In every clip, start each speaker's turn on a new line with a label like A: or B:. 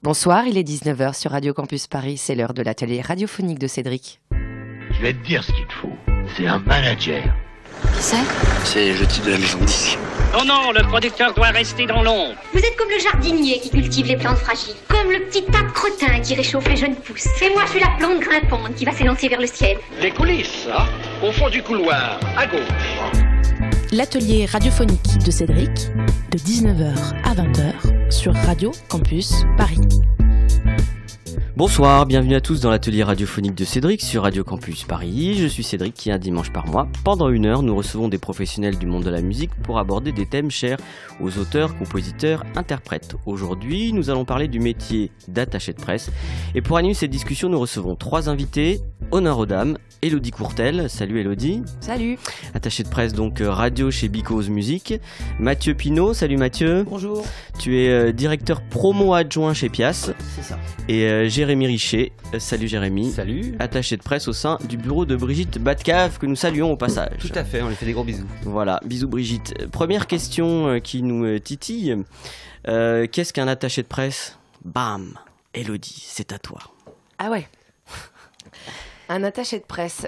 A: Bonsoir, il est 19h sur Radio Campus Paris, c'est l'heure de l'atelier radiophonique de Cédric.
B: Je vais te dire ce qu'il te faut. C'est un manager.
C: Qui c'est ?
D: C'est le type de la maison de disque.
E: Non, non, le producteur doit rester dans l'ombre.
F: Vous êtes comme le jardinier qui cultive les plantes fragiles, comme le petit tas de crottin qui réchauffe les jeunes pousses. Et moi, je suis la plante grimpante qui va s'élancer vers le ciel.
E: Les coulisses, hein, au fond du couloir, à gauche.
C: L'atelier radiophonique de Cédric, de 19h à 20h sur Radio Campus Paris.
G: Bonsoir, bienvenue à tous dans l'atelier radiophonique de Cédric sur Radio Campus Paris. Je suis Cédric qui, un dimanche par mois, pendant 1 heure, nous recevons des professionnels du monde de la musique pour aborder des thèmes chers aux auteurs, compositeurs, interprètes. Aujourd'hui, nous allons parler du métier d'attaché de presse. Et pour animer cette discussion, nous recevons 3 invités. Honneur aux dames, Élodie Courtel. Salut Élodie.
A: Salut.
G: Attaché de presse donc radio chez Because Music. Mathieu Pinault. Salut Mathieu.
H: Bonjour.
G: Tu es directeur promo adjoint chez Pias.
H: C'est ça.
G: Et Jérémy Richet. Salut Jérémy.
H: Salut.
G: Attaché de presse au sein du bureau de Brigitte Batcave que nous saluons au passage.
H: Tout à fait, on lui fait des gros bisous.
G: Voilà, bisous Brigitte. Première question qui nous titille. Qu'est-ce qu'un attaché de presse ? Bam, Élodie, c'est à toi.
A: Ah ouais. Un attaché de presse,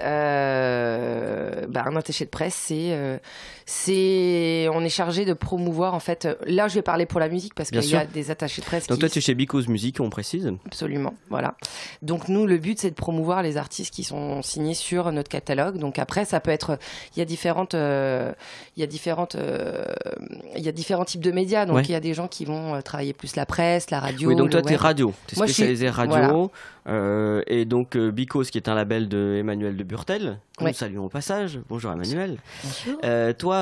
A: on est chargé de promouvoir en fait. Là, je vais parler pour la musique parce qu'il y a des attachés de presse.
G: Donc toi, tu es chez Because Music, on précise.
A: Absolument, voilà. Donc nous, le but, c'est de promouvoir les artistes qui sont signés sur notre catalogue. Donc après, ça peut être, il y a différents types de médias. Donc il y a des gens qui vont travailler plus la presse, la radio.
G: Oui, donc toi,
A: tu
G: es radio. Tu es spécialisé radio.
A: Voilà.
G: Et donc Because, qui est un label de Emmanuel de Burtel, que nous saluons au passage. Bonjour Emmanuel.
A: Bonjour.
G: Toi,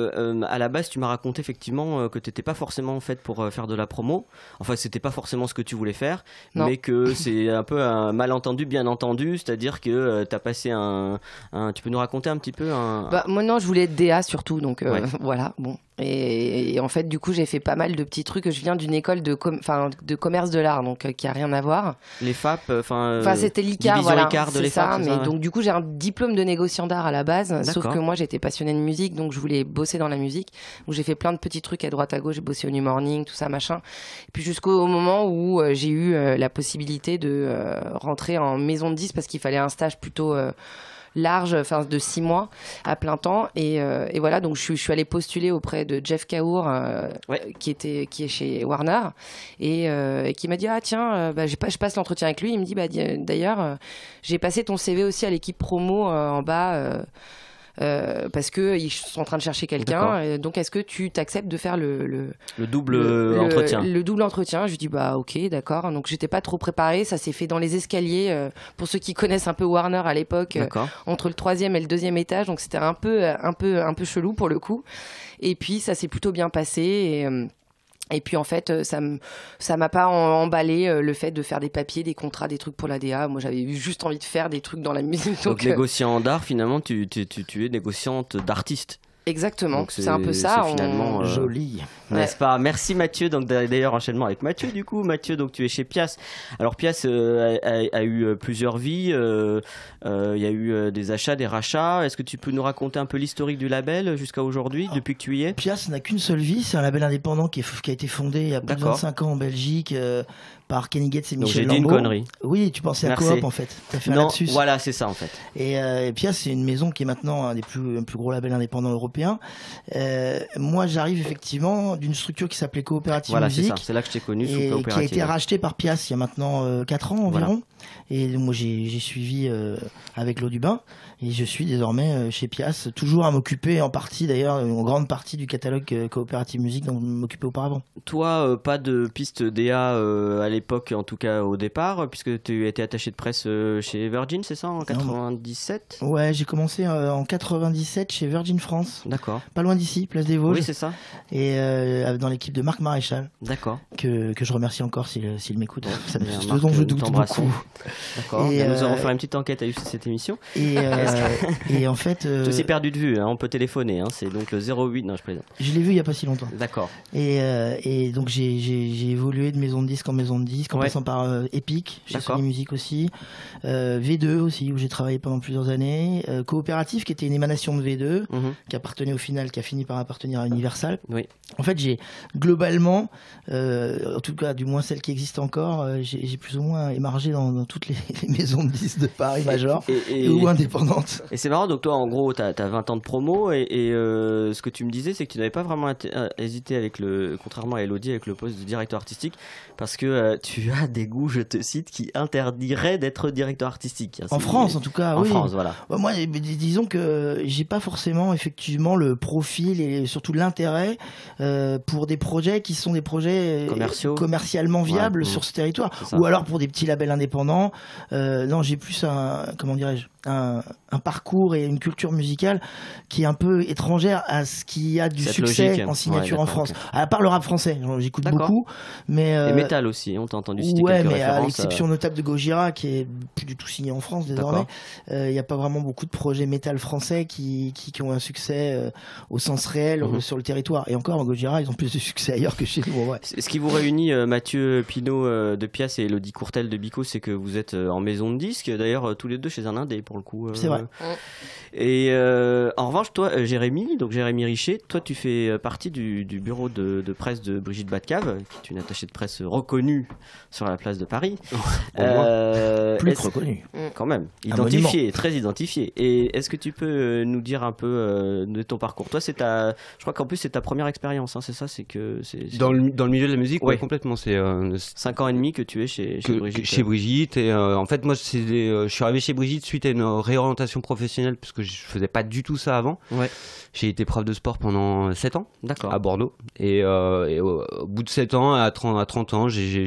G: à la base, tu m'as raconté effectivement que tu n'étais pas forcément faite pour faire de la promo. Enfin, c'était pas forcément ce que tu voulais faire, mais que c'est un peu un malentendu, bien entendu. C'est-à-dire que tu as passé tu peux nous raconter un petit peu
A: Moi, non, je voulais être DA surtout, donc voilà, bon. Et en fait, du coup, j'ai fait pas mal de petits trucs. Je viens d'une école de commerce de l'art, donc qui a rien à voir.
G: Les FAP,
A: c'était l'ICAR, voilà,
G: de
A: c'est ça.
G: Mais
A: donc du coup, j'ai un diplôme de négociant d'art à la base. Sauf que moi, j'étais passionnée de musique, donc je voulais bosser dans la musique. Donc j'ai fait plein de petits trucs à droite à gauche. J'ai bossé au New Morning, tout ça, machin. Et puis jusqu'au moment où j'ai eu la possibilité de rentrer en maison de disques parce qu'il fallait un stage plutôt large, enfin de 6 mois à plein temps, et voilà, donc je suis allée postuler auprès de Jeff Kaour qui est chez Warner, et qui m'a dit tiens, je passe l'entretien avec lui. Il me dit d'ailleurs j'ai passé ton CV aussi à l'équipe promo en bas parce qu'ils sont en train de chercher quelqu'un, donc est-ce que tu t'acceptes de faire le double entretien. Le double entretien. Je lui dis ok, d'accord. Donc j'étais pas trop préparée, ça s'est fait dans les escaliers, pour ceux qui connaissent un peu Warner à l'époque, entre le 3e et le 2e étage, donc c'était un peu chelou pour le coup, et puis ça s'est plutôt bien passé, et puis en fait, ça m'a pas emballé le fait de faire des papiers, des contrats, des trucs pour la DA. Moi, j'avais juste envie de faire des trucs dans la musique.
G: Donc négociant d'art, finalement, tu es négociante d'artiste.
A: Exactement, c'est un peu ça.
G: C'est finalement
H: joli,
G: n'est-ce pas? Merci Mathieu. Donc d'ailleurs, enchaînement avec Mathieu. Du coup, Mathieu, donc tu es chez Pias. Alors Pias a eu plusieurs vies. Il y a eu des achats, des rachats. Est-ce que tu peux nous raconter un peu l'historique du label jusqu'à aujourd'hui, depuis que tu y es?
H: Pias n'a qu'une seule vie. C'est un label indépendant qui a été fondé il y a plus de 25 ans en Belgique. Par Kenny Gates et Michel Lambeau.
G: J'ai dit une connerie.
H: Oui, tu pensais à Coop en fait. T'as fait un lapsus.
G: Voilà, c'est ça en fait.
H: Et Pias, c'est une maison qui est maintenant un des plus gros labels indépendants européens. Moi, j'arrive effectivement d'une structure qui s'appelait Coopérative Musique.
G: Voilà, c'est là que je t'ai connu sous Coopérative.
H: Qui a été rachetée par Pias il y a maintenant 4 ans environ. Voilà. Et moi, j'ai suivi avec l'eau du bain. Et je suis désormais chez Pias, toujours à m'occuper en partie d'ailleurs, en grande partie du catalogue Coopérative Musique dont je m'occupais auparavant.
G: Toi, pas de piste DA à l'époque, en tout cas au départ, puisque tu étais attaché de presse chez Virgin, c'est ça, en 97?
H: Ouais, j'ai commencé en 97 chez Virgin France.
G: D'accord.
H: Pas loin d'ici, place des Vosges.
G: Oui, c'est ça.
H: Et dans l'équipe de Marc Maréchal.
G: D'accord.
H: Que je remercie encore s'il m'écoute. Ça me dont je doute beaucoup.
G: D'accord. Nous allons faire une petite enquête à cette émission.
H: Et en fait,
G: je suis perdu de vue. On peut téléphoner. C'est donc le 08. Non, je plaisante.
H: Je l'ai vu il y a pas si longtemps.
G: D'accord.
H: Et donc j'ai évolué de maison de disque en maison de disque, en passant par Epic, chez Sony Music aussi, V2 aussi où j'ai travaillé pendant plusieurs années, Coopérative qui était une émanation de V2, appartenait au final, qui a fini par appartenir à Universal.
G: Oui.
H: En fait, j'ai globalement, en tout cas, du moins celles qui existent encore, j'ai plus ou moins émargé dans toutes les maisons de disques de Paris majeures ou indépendantes.
G: Et c'est marrant, donc toi, en gros, t'as 20 ans de promo et ce que tu me disais, c'est que tu n'avais pas vraiment hésité contrairement à Elodie, avec le poste de directeur artistique, parce que tu as des goûts, je te cite, qui interdiraient d'être directeur artistique.
H: En France, en tout cas,
G: oui.
H: En
G: France, voilà.
H: Moi, disons que j'ai pas forcément, effectivement, le profil et surtout l'intérêt pour des projets qui sont des projets commercialement viables sur ce territoire, ou alors pour des petits labels indépendants. Non, j'ai plus un parcours et une culture musicale qui est un peu étrangère à ce qu'il y a du succès en signature en France. Okay. À part le rap français, j'écoute beaucoup, mais
G: et métal aussi, on t'a entendu citer quelques
H: mais
G: références.
H: À l'exception notable de Gojira, qui est plus du tout signé en France désormais, il n'y a pas vraiment beaucoup de projets métal français qui ont un succès au sens réel sur le territoire. Et encore, Gojira, ils ont plus de succès ailleurs que chez nous. Ouais.
G: Ce qui vous réunit, Mathieu Pinot de Pias et Elodie Courtel de Bico, c'est que vous êtes en maison de disques, d'ailleurs tous les deux chez un indé pour le coup.
H: C'est vrai.
G: Et en revanche, toi, Jérémy Richer, toi tu fais partie du bureau de presse de Brigitte Batcave, qui est une attachée de presse reconnue sur la place de Paris.
H: Plus que reconnue.
G: Quand même, identifiée, très identifiée. Et est-ce que tu peux nous dire un peu de ton parcours? Toi, je crois qu'en plus c'est ta première expérience, hein, c'est ça,
I: Dans le milieu de la musique, ouais, complètement. C'est
G: 5 ans et demi que tu es chez Brigitte.
I: Chez Brigitte, et en fait moi je suis arrivé chez Brigitte suite à une réorientation professionnelle, parce que je faisais pas du tout ça avant. Ouais. J'ai été prof de sport pendant 7 ans à Bordeaux, et au bout de 7 ans, à 30 ans, j'ai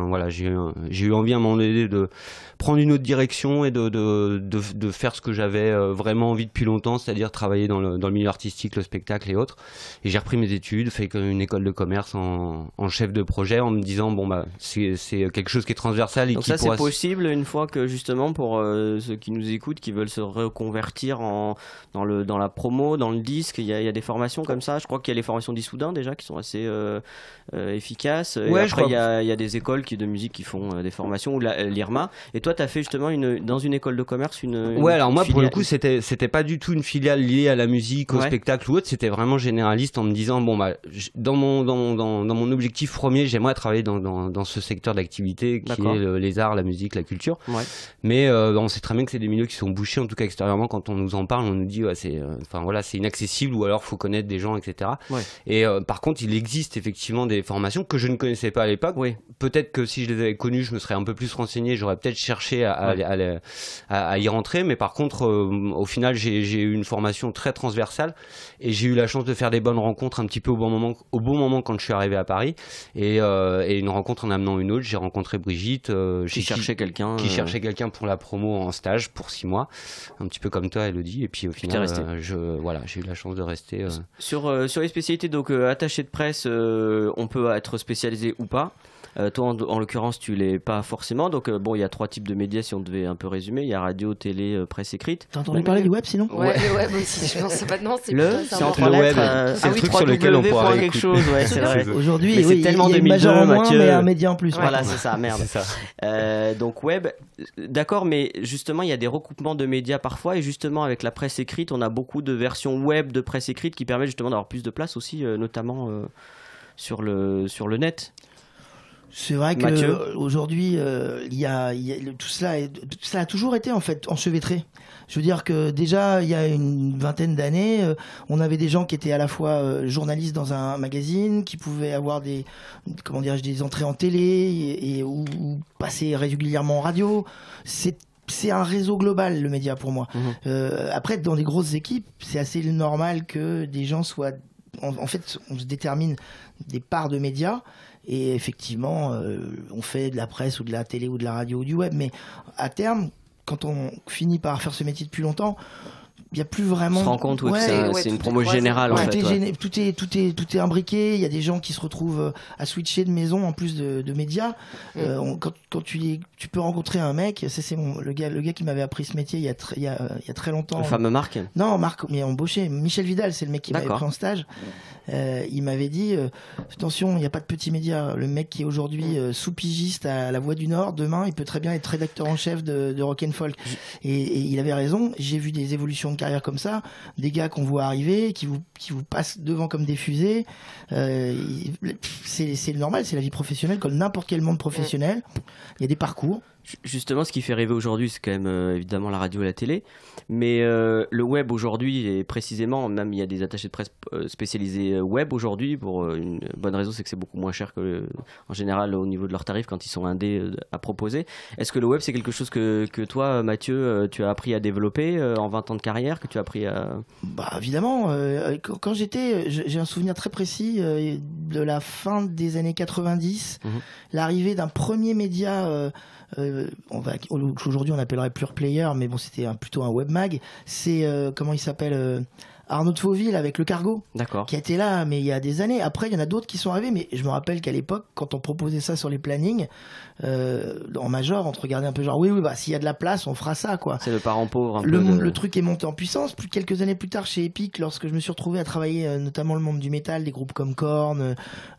I: eu envie à un moment donné de prendre une autre direction et de faire ce que j'avais vraiment envie depuis longtemps, c'est-à-dire travailler dans le milieu artistique, le spectacle et autres. Et j'ai repris mes études, fait une école de commerce en chef de projet, en me disant c'est quelque chose qui est transversal et
G: donc
I: qui
G: ça c'est possible une fois que, justement, pour ceux qui nous écoutent, qui veulent se reconvertir dans la promo, dans le disque, il y a des formations comme ça. Je crois qu'il y a les formations d'Issoudun déjà qui sont assez efficaces. Ouais, et après il y a des écoles de musique qui font des formations, ou l'IRMA. Et toi tu as fait justement dans une école de commerce
I: ouais, alors moi, filiale. Pour le coup, c'était pas du tout une filiale liée à la musique, au spectacle ou autre. C'était vraiment généraliste, en me disant dans mon objectif premier, j'aimerais travailler dans ce secteur d'activité qui est les arts, la musique, la culture. Ouais. Mais on sait très bien que c'est des milieux qui sont bouchés, en tout cas extérieurement. Quand on nous en parle, on nous dit c'est inaccessible, ou alors faut connaître des gens, etc. Ouais. Et par contre, il existe effectivement des formations que je ne connaissais pas à l'époque. Oui. Peut-être que si je les avais connues, je me serais un peu plus renseigné, j'aurais peut-être cherché à y rentrer. Mais par contre, au final, j'ai eu une formation très transversale, et j'ai eu la chance de faire des bonnes rencontres un petit peu au bon moment quand je suis arrivé à Paris, et une rencontre en amenant une autre. J'ai rencontré Brigitte
G: qui cherchait quelqu'un
I: pour la promo en stage pour 6 mois, un petit peu comme toi, Elodie, et puis au final j'ai eu la chance de rester
G: sur les spécialités. Donc attaché de presse, on peut être spécialisé ou pas. Toi, en l'occurrence, tu l'es pas forcément. Donc, il y a 3 types de médias, si on devait un peu résumer. Il y a radio, télé, presse écrite.
H: T'as entendu parler du web, sinon?
A: Ouais, le web aussi. Je pense maintenant, c'est
G: entre le web.
I: C'est le truc sur lequel on pourra
G: quelque chose. Ouais, c'est vrai.
H: Aujourd'hui, il y a une major en moins, mais un média en plus.
G: Voilà, c'est ça. Merde. C'est ça. Donc web, d'accord, mais justement, il y a des recoupements de médias parfois, et justement, avec la presse écrite, on a beaucoup de versions web de presse écrite qui permettent justement d'avoir plus de place aussi, notamment sur le net.
H: C'est vrai qu'aujourd'hui, tout cela a toujours été en fait enchevêtré. Je veux dire que déjà, il y a une vingtaine d'années, on avait des gens qui étaient à la fois journalistes dans un magazine, qui pouvaient avoir des entrées en télé ou passer régulièrement en radio. C'est un réseau global, le média, pour moi. Après, dans des grosses équipes, c'est assez normal que des gens soient... En fait, on se détermine des parts de médias, et effectivement, on fait de la presse ou de la télé ou de la radio ou du web, mais à terme, quand on finit par faire ce métier depuis longtemps, il n'y a plus vraiment...
G: On se rend compte que c'est une promo générale, en fait.
H: Tout est imbriqué. Il y a des gens qui se retrouvent à switcher de maison en plus de médias. Quand tu peux rencontrer un mec, c'est le gars qui m'avait appris ce métier il y a très longtemps.
G: Le fameux Marc?
H: Non, Marc, mais embauché. Michel Vidal, c'est le mec qui m'avait pris en stage. Il m'avait dit attention, il n'y a pas de petits médias. Le mec qui est aujourd'hui sous-pigiste à La Voix du Nord, demain, il peut très bien être rédacteur en chef de Rock & Folk. Et il avait raison. J'ai vu des évolutions de carrière comme ça, des gars qu'on voit arriver, qui vous passent devant comme des fusées. C'est normal, c'est la vie professionnelle, comme n'importe quel monde professionnel. Il y a des parcours.
G: Justement, ce qui fait rêver aujourd'hui, c'est quand même évidemment la radio et la télé. Mais le web aujourd'hui, et précisément, même il y a des attachés de presse spécialisés web aujourd'hui, pour une bonne raison, c'est que c'est beaucoup moins cher en général au niveau de leurs tarifs quand ils sont indés à proposer. Est-ce que le web, c'est quelque chose que toi, Mathieu, tu as appris à développer en 20 ans de carrière, que tu as appris à...
H: Bah évidemment, quand j'ai un souvenir très précis de la fin des années 90, l'arrivée d'un premier média... aujourd'hui on appellerait Pure Player, mais bon, c'était plutôt un web mag. C'est comment il s'appelle, Arnaud de Fauville avec Le Cargo, qui a été là, mais il y a des années. Après, il y en a d'autres qui sont arrivés, mais je me rappelle qu'à l'époque, quand on proposait ça sur les plannings, en major, on te regardait un peu genre, oui, bah, s'il y a de la place, on fera ça, quoi.
G: C'est le parent pauvre.
H: Le truc est monté en puissance. Quelques années plus tard, chez Epic, lorsque je me suis retrouvé à travailler notamment le monde du métal, des groupes comme Korn,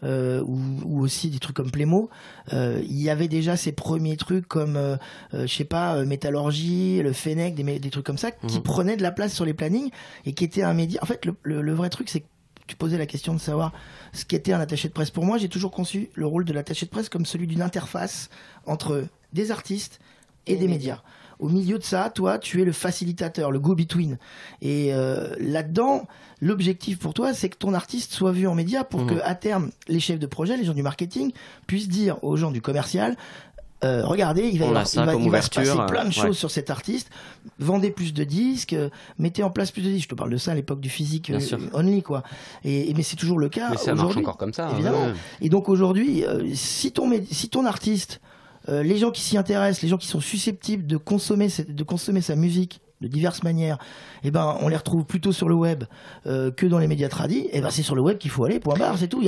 H: ou aussi des trucs comme Playmo, il y avait déjà ces premiers trucs comme, je sais pas, Métallurgie, le Fennec, des trucs comme ça, qui prenaient de la place sur les plannings et qui étaient un média. En fait, le vrai truc, c'est que tu posais la question de savoir ce qu'était un attaché de presse. Pour moi, j'ai toujours conçu le rôle de l'attaché de presse comme celui d'une interface entre des artistes et des médias. Au milieu de ça, toi, tu es le facilitateur, le go-between. Et là-dedans, l'objectif pour toi, c'est que ton artiste soit vu en média pour que, à terme, les chefs de projet, les gens du marketing, puissent dire aux gens du commercial... regardez, il va se passer plein de choses sur cet artiste. Vendez plus de disques, mettez en place plus de disques. Je te parle de ça à l'époque du physique only, quoi. Mais c'est toujours le cas.
I: Mais ça marche encore comme ça,
H: évidemment. Et donc aujourd'hui, si ton artiste, les gens qui s'y intéressent, les gens qui sont susceptibles de consommer sa musique de diverses manières, eh ben, on les retrouve plutôt sur le web que dans les médias tradis. Et ben, c'est sur le web qu'il faut aller, point barre, c'est tout. Il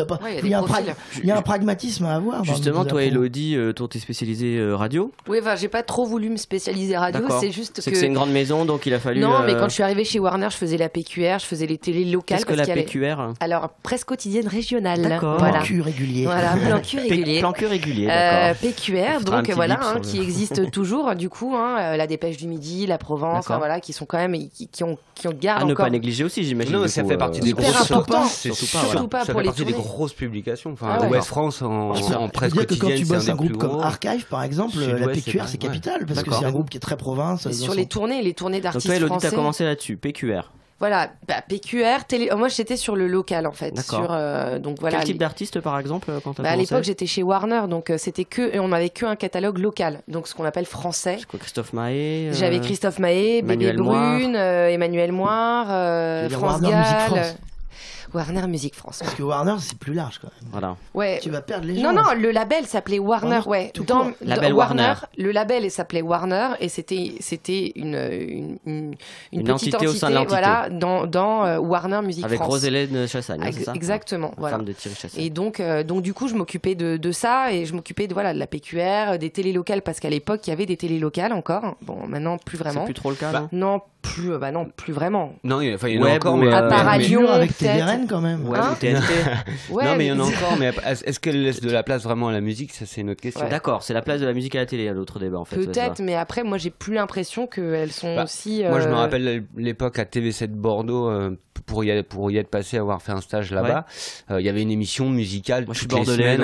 H: y a un pragmatisme à avoir.
G: Justement, toi, Elodie, toi, t'es spécialisée radio.
A: Oui, j'ai pas trop voulu me spécialiser radio. C'est juste que
G: c'est une grande maison, donc il a fallu.
A: Non, mais quand je suis arrivée chez Warner, je faisais la PQR, je faisais les télés locales.
G: Qu'est-ce que la PQR ?
A: Alors, presse quotidienne régionale.
G: D'accord.
A: Voilà.
H: Plan cul régulier.
A: Voilà, plan cul régulier.
G: Plan cul régulier, d'accord.
A: PQR, donc voilà, qui existe toujours, du coup, la Dépêche du Midi, la Provence, voilà, qui sont quand même, qui ont gardé
G: à ne pas négliger aussi, j'imagine.
I: Non, ça fait partie des
A: grosses.
I: C'est surtout pas pour les partie des grosses publications. Enfin, Ouest France en presse quotidienne,
H: que quand tu bosses un groupe comme Archive, par exemple, la PQR c'est capital parce que c'est un groupe qui est très province.
A: Sur les tournées d'artistes français.
G: Donc toi, Elodie, t'as commencé là-dessus, PQR.
A: Voilà, PQR, moi j'étais sur le local en fait. Donc voilà.
G: Quel type d'artiste par exemple quand t'as commencé ?
A: À l'époque j'étais chez Warner, donc on n'avait qu'un catalogue local, donc ce qu'on appelle français.
G: C'est quoi, Christophe Maé
A: J'avais Christophe Maé, Bébé Brune, Emmanuel Moire, France Gall. Warner Musique France.
H: Parce que Warner, c'est plus large quand même.
G: Voilà.
A: Ouais.
H: Tu vas perdre les gens.
A: Non, le label s'appelait Warner.
G: Label Warner.
A: Le label s'appelait Warner et c'était une petite entité
G: au sein de l'entité.
A: Voilà, dans Warner Musique
G: avec
A: France.
G: Rose-Hélène Chassagne, c'est ça ?
A: Exactement. Voilà.
G: Femme de Thierry Chassagne.
A: Et donc du coup, je m'occupais de ça et je m'occupais de la PQR, des télés locales parce qu'à l'époque, il y avait des télés locales encore. Bon, maintenant, plus vraiment.
G: C'est plus trop le cas,
A: non, plus vraiment.
I: Non, il y en a encore, mais
A: à part à Lyon,
H: avec TVRN quand même.
G: Ouais, ou TNT.
I: Non, mais il y en a encore, mais est-ce qu'elle laisse de la place vraiment à la musique ? Ça, c'est une autre question.
G: D'accord, c'est la place de la musique à la télé, à l'autre débat en fait.
A: Peut-être, mais après, moi, j'ai plus l'impression qu'elles sont aussi.
I: Moi, je me rappelle l'époque à TV7 Bordeaux, pour y être passé, avoir fait un stage là-bas. Il y avait une émission musicale toutes les semaines,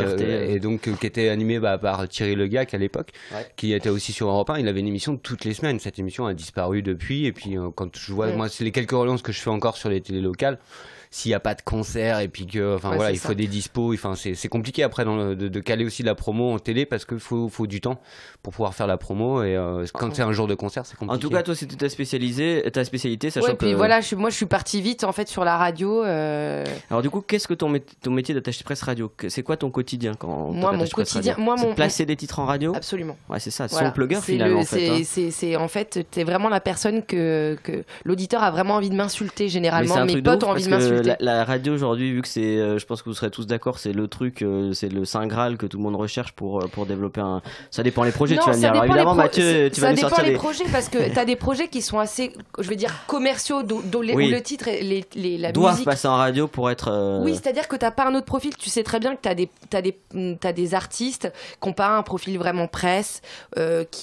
I: et donc qui était animée par Thierry Legac à l'époque, qui était aussi sur Europe 1. Il avait une émission toutes les semaines. Cette émission a disparu depuis, et puis quand je vois, moi, c'est les quelques relances que je fais encore sur les télés locales. S'il n'y a pas de concert et puis que il faut des dispos, c'est compliqué après de caler aussi de la promo en télé parce qu'il faut du temps pour pouvoir faire la promo et quand c'est un jour de concert c'est compliqué.
G: En tout cas toi c'était ta spécialité sachant que...
A: puis voilà, moi je suis partie vite en fait sur la radio.
G: Alors du coup qu'est-ce que ton métier d'attaché de presse radio, c'est quoi ton quotidien quand
A: moi mon quotidien,
G: c'est placer des titres en radio?
A: Absolument.
G: Ouais c'est ça, son plugger finalement
A: c'est en fait t'es vraiment la personne que l'auditeur a vraiment envie de m'insulter généralement, mes potes ont envie de m'insulter.
G: La radio aujourd'hui, vu que c'est, je pense que vous serez tous d'accord, c'est le truc, c'est le saint graal que tout le monde recherche pour développer un. Ça dépend les projets, tu vas me dire. Alors, évidemment, Mathieu, tu vas nous sortir
A: ça dépend les projets parce que t'as des projets qui sont assez, je veux dire, commerciaux, où le titre et la
G: doivent
A: musique
G: passer en radio pour être.
A: Oui, c'est-à-dire que t'as pas un autre profil. Tu sais très bien que t'as des artistes qui n'ont pas un profil vraiment presse, qui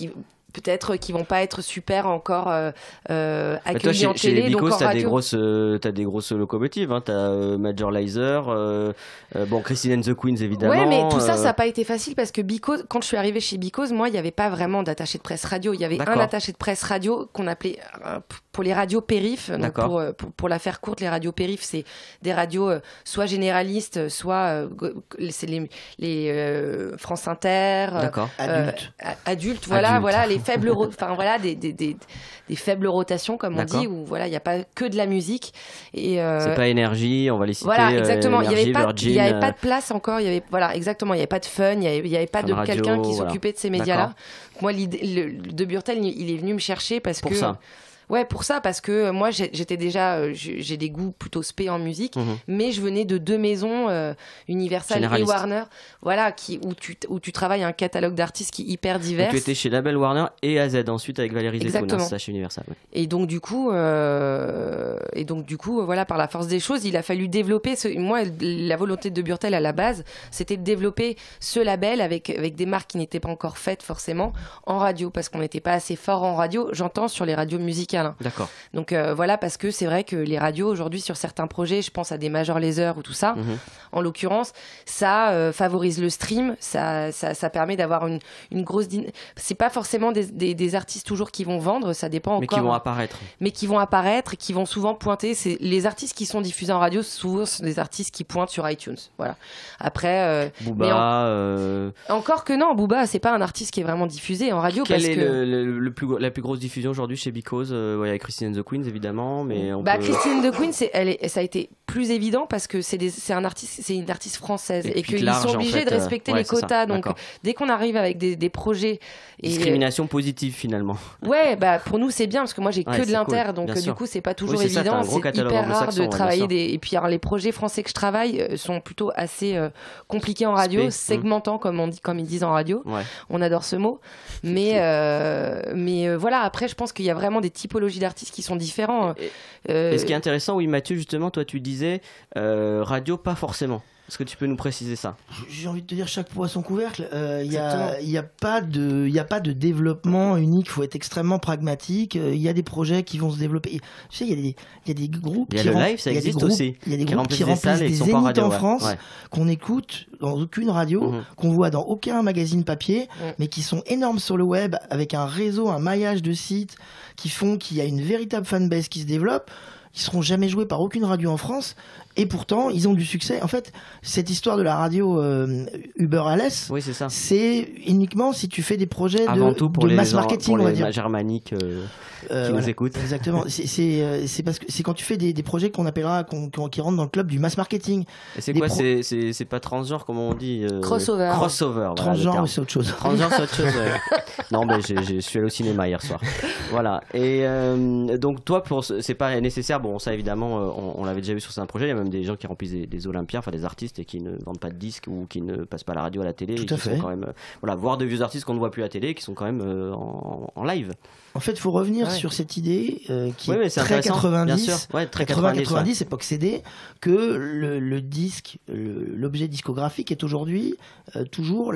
A: peut-être qui vont pas être super encore accueillis en télé.
G: Chez Bicos,
A: t'as
G: des grosses locomotives. Hein. T'as Major Lazer, Christine and the Queens évidemment.
A: Ouais, mais tout ça n'a pas été facile parce que Bicos, quand je suis arrivée chez Bicos, moi, il n'y avait pas vraiment d'attaché de presse radio. Il y avait un attaché de presse radio qu'on appelait pour les radios périphes. Donc pour la faire courte, les radios périphes, c'est des radios soit généralistes, soit c'est les France Inter, adultes, voilà les faibles, des faibles rotations comme on dit, où voilà il n'y a pas que de la musique et
G: c'est pas Énergie, on va les citer.
A: Voilà, exactement. Il n'y avait pas
G: de
A: place encore. Il y avait pas de fun. Il y avait pas de
G: radio,
A: quelqu'un qui s'occupait de ces médias-là. Moi, De Burtel, il est venu me chercher parce que.
G: Ça.
A: Ouais, pour ça, parce que moi, j'étais déjà, j'ai des goûts plutôt spé en musique, mais je venais de deux maisons, Universal et Warner, voilà, où tu travailles un catalogue d'artistes qui est hyper divers.
G: Donc, tu étais chez Label Warner et AZ ensuite avec Valérie Zéphine, ça chez Universal. Ouais.
A: Et donc du coup, voilà, par la force des choses, il a fallu développer. Moi, la volonté de Burtel à la base, c'était de développer ce label avec des marques qui n'étaient pas encore faites forcément en radio, parce qu'on n'était pas assez fort en radio. J'entends sur les radios musicales.
G: D'accord.
A: Donc voilà, parce que c'est vrai que les radios aujourd'hui sur certains projets, je pense à des Major Lazer ou tout ça, en l'occurrence, ça favorise le stream, ça permet d'avoir une grosse c'est pas forcément des artistes toujours qui vont vendre, ça dépend encore.
G: Mais qui vont apparaître.
A: Mais qui vont apparaître et qui vont souvent pointer. C'est les artistes qui sont diffusés en radio, souvent sont des artistes qui pointent sur iTunes. Voilà. Après,
G: Booba.
A: Encore que non, Booba, c'est pas un artiste qui est vraiment diffusé en radio.
G: Quelle est la plus grosse diffusion aujourd'hui chez Bicos? Avec Christine and the Queens évidemment, mais
A: Christine and the Queens, ça a été plus évident parce que c'est une artiste française et qu'ils sont obligés de respecter les quotas. Donc dès qu'on arrive avec des projets
G: discrimination positive finalement.
A: Ouais, pour nous c'est bien parce que moi j'ai que de l'inter, cool, donc du coup c'est pas toujours évident. C'est hyper rare de travailler et puis alors, les projets français que je travaille sont plutôt assez compliqués en radio, segmentants comme ils disent en radio. Ouais. On adore ce mot, mais voilà. Après, je pense qu'il y a vraiment des typologies d'artistes qui sont différents.
G: Et ce qui est intéressant, oui, Mathieu, justement, toi tu disais radio pas forcément. Est-ce que tu peux nous préciser ça?
H: J'ai envie de te dire, chaque poids son couvercle. Il n'y a pas de développement unique. Il faut être extrêmement pragmatique. Il y a des projets qui vont se développer. Tu sais, il y a des groupes.
G: Il y a le live, ça existe aussi.
H: Il y a des groupes qui remplissent des zéniths en France, qu'on écoute dans aucune radio, qu'on voit dans aucun magazine papier, mais qui sont énormes sur le web, avec un réseau, un maillage de sites qui font qu'il y a une véritable fanbase qui se développe. Ils seront jamais joués par aucune radio en France et pourtant ils ont du succès. En fait, cette histoire de la radio Uber Alles, c'est uniquement si tu fais des projets de mass marketing,
G: pour
H: on va dire.
G: Les germaniques qui nous écoutent.
H: Exactement. C'est parce que c'est quand tu fais des projets qu'on appellera qui rentrent dans le club du mass marketing.
G: Et c'est quoi c'est pas transgenre comme on dit
A: Crossover.
H: Transgenre, c'est autre chose.
G: Transgenre, c'est autre chose. Non, mais je suis allé au cinéma hier soir. Voilà. Et donc toi, c'est pas nécessaire. Bon, ça évidemment, on l'avait déjà vu sur certains projets. Il y a même des gens qui remplissent des Olympias, enfin des artistes et qui ne vendent pas de disques ou qui ne passent pas à la radio, à la télé.
H: Tout à fait.
G: Sont quand même, voir de vieux artistes qu'on ne voit plus à la télé, qui sont quand même en live.
H: En fait, il faut revenir sur cette idée qui est très 90,
G: très
H: 90, époque CD, que le disque, l'objet discographique est aujourd'hui toujours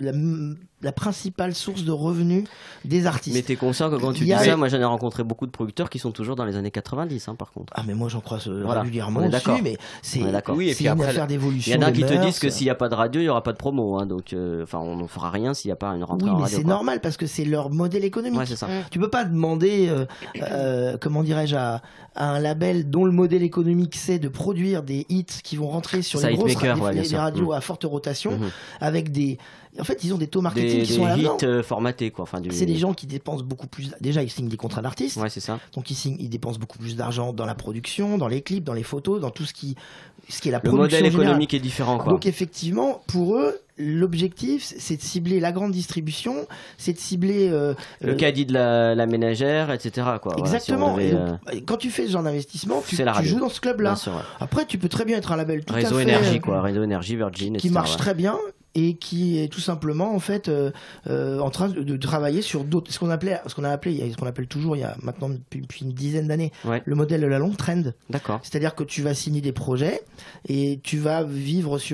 H: la principale source de revenus des artistes.
G: Mais t'es conscient que quand tu dis ça, moi j'en ai rencontré beaucoup de producteurs qui sont toujours dans les années 90, par contre.
H: Ah, mais moi j'en croise régulièrement aussi, mais c'est une affaire d'évolution.
G: Il y en a qui te disent que s'il n'y a pas de radio, il n'y aura pas de promo, donc on ne fera rien s'il n'y a pas une rentrée en radio.
H: Oui, mais c'est normal parce que c'est leur modèle économique.
G: Ouais, c'est ça.
H: Tu peux pas demander, comment dirais-je, à un label dont le modèle économique c'est de produire des hits qui vont rentrer sur les grosses radios à forte rotation avec des... En fait, ils ont des taux marketing qui sont à la main.
G: Des hits formatés, quoi.
H: C'est des gens qui dépensent beaucoup plus. Déjà, ils signent des contrats d'artistes.
G: Ouais, c'est ça.
H: Donc, ils dépensent beaucoup plus d'argent dans la production, dans les clips, dans les photos, dans tout ce qui est la production.
G: Le modèle économique est différent, quoi.
H: Donc, effectivement, pour eux, l'objectif, c'est de cibler la grande distribution, c'est de cibler...
G: le caddie de la ménagère, etc., quoi.
H: Exactement. Voilà, quand tu fais ce genre d'investissement, tu joues dans ce club-là. Après, tu peux très bien être un label tout à fait...
G: Réseau Énergie, quoi. Réseau Énergie, Virgin,
H: qui marche très bien et qui est tout simplement en fait en train de travailler sur d'autres, ce qu'on appelle toujours il y a maintenant depuis une dizaine d'années le modèle de la longue trend.
G: D'accord.
H: C'est-à-dire que tu vas signer des projets et tu vas vivre sur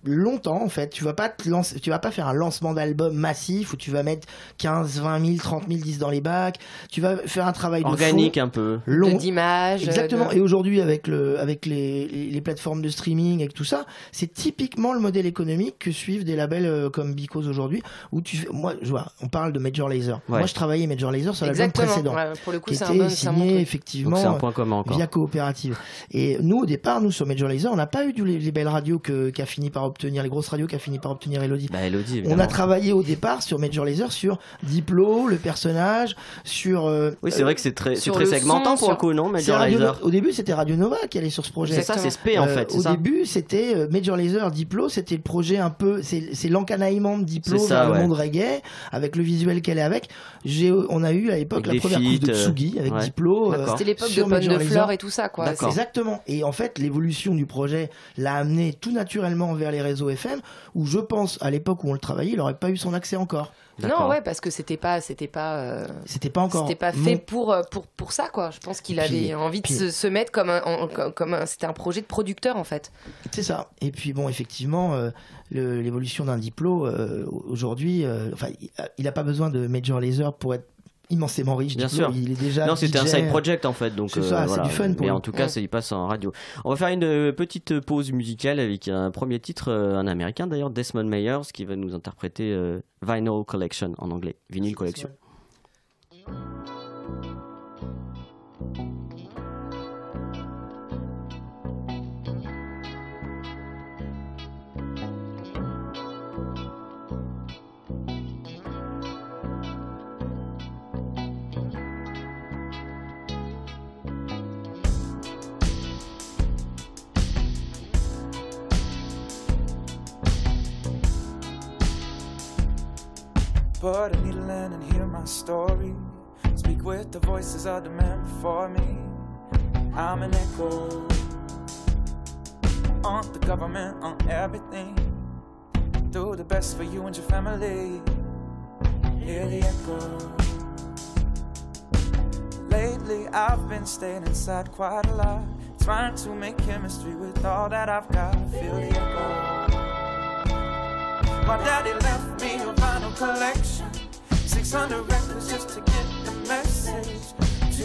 H: longtemps en fait. Tu vas pas faire un lancement d'album massif où tu vas mettre 15, 20 000, 30 000 disques dans les bacs. Tu vas faire un travail
G: organique
H: de fond,
G: un peu,
H: long,
A: d'image.
H: Exactement. Et aujourd'hui avec les plateformes de streaming et tout ça, c'est typiquement le modèle économique que suivent des labels comme Because aujourd'hui, où on parle de Major Lazer. Ouais. Moi je travaillais Major Lazer sur l'album précédent,
A: pour le coup,
H: qui
A: c'est
H: était signé effectivement
G: c'est un point commun encore.
H: Via coopérative. Et nous au départ, sur Major Lazer, on n'a pas eu les belles radios qu'a fini par obtenir, les grosses radios qu'a fini par obtenir Elodie.
G: Elodie,
H: on a travaillé au départ sur Major Lazer sur Diplo, le personnage, sur
G: oui, c'est vrai que c'est très segmentant pour le coup, non? Major Lazer.
H: Au début, c'était Radio Nova qui allait sur ce projet.
G: C'est ça, c'est SP en fait.
H: Au début, c'était Major Lazer, Diplo, c'était le projet un peu, c'est l'encanaillement de Diplo vers le monde reggae, avec le visuel qu'elle est avec. On a eu à l'époque la première couche de Tsugi avec Diplo.
A: C'était l'époque de Pomme de Flore et tout ça, quoi.
H: Exactement. Et en fait, l'évolution du projet l'a amené tout naturellement vers les réseaux FM, où je pense, à l'époque où on le travaillait, il n'aurait pas eu son accès encore.
A: Non, ouais, parce que c'était pas fait pour ça, quoi. Je pense qu'il avait envie de se mettre c'était un projet de producteur, en fait.
H: C'est ça. Et puis bon, effectivement, l'évolution d'un Diplo aujourd'hui, il n'a pas besoin de Major Lazer pour être immensément riche.
G: Bien sûr.
H: Il est déjà
G: non, c'était un side project en fait, donc
H: c'est ça, c'est du fun pour
G: mais en tout cas, il passe en radio. On va faire une petite pause musicale avec un premier titre, un américain d'ailleurs, Desmond Mayers, qui va nous interpréter Vinyl Collection en anglais, Vinyl Collection.
J: Put a needle in and hear my story. Speak with the voices of the men before me. I'm an echo on the government, on everything. Do the best for you and your family. Hear the echo. Lately I've been staying inside quite a lot, trying to make chemistry with all that I've got. Feel the echo. My daddy left me a vinyl collection, 600 records just to get the message to.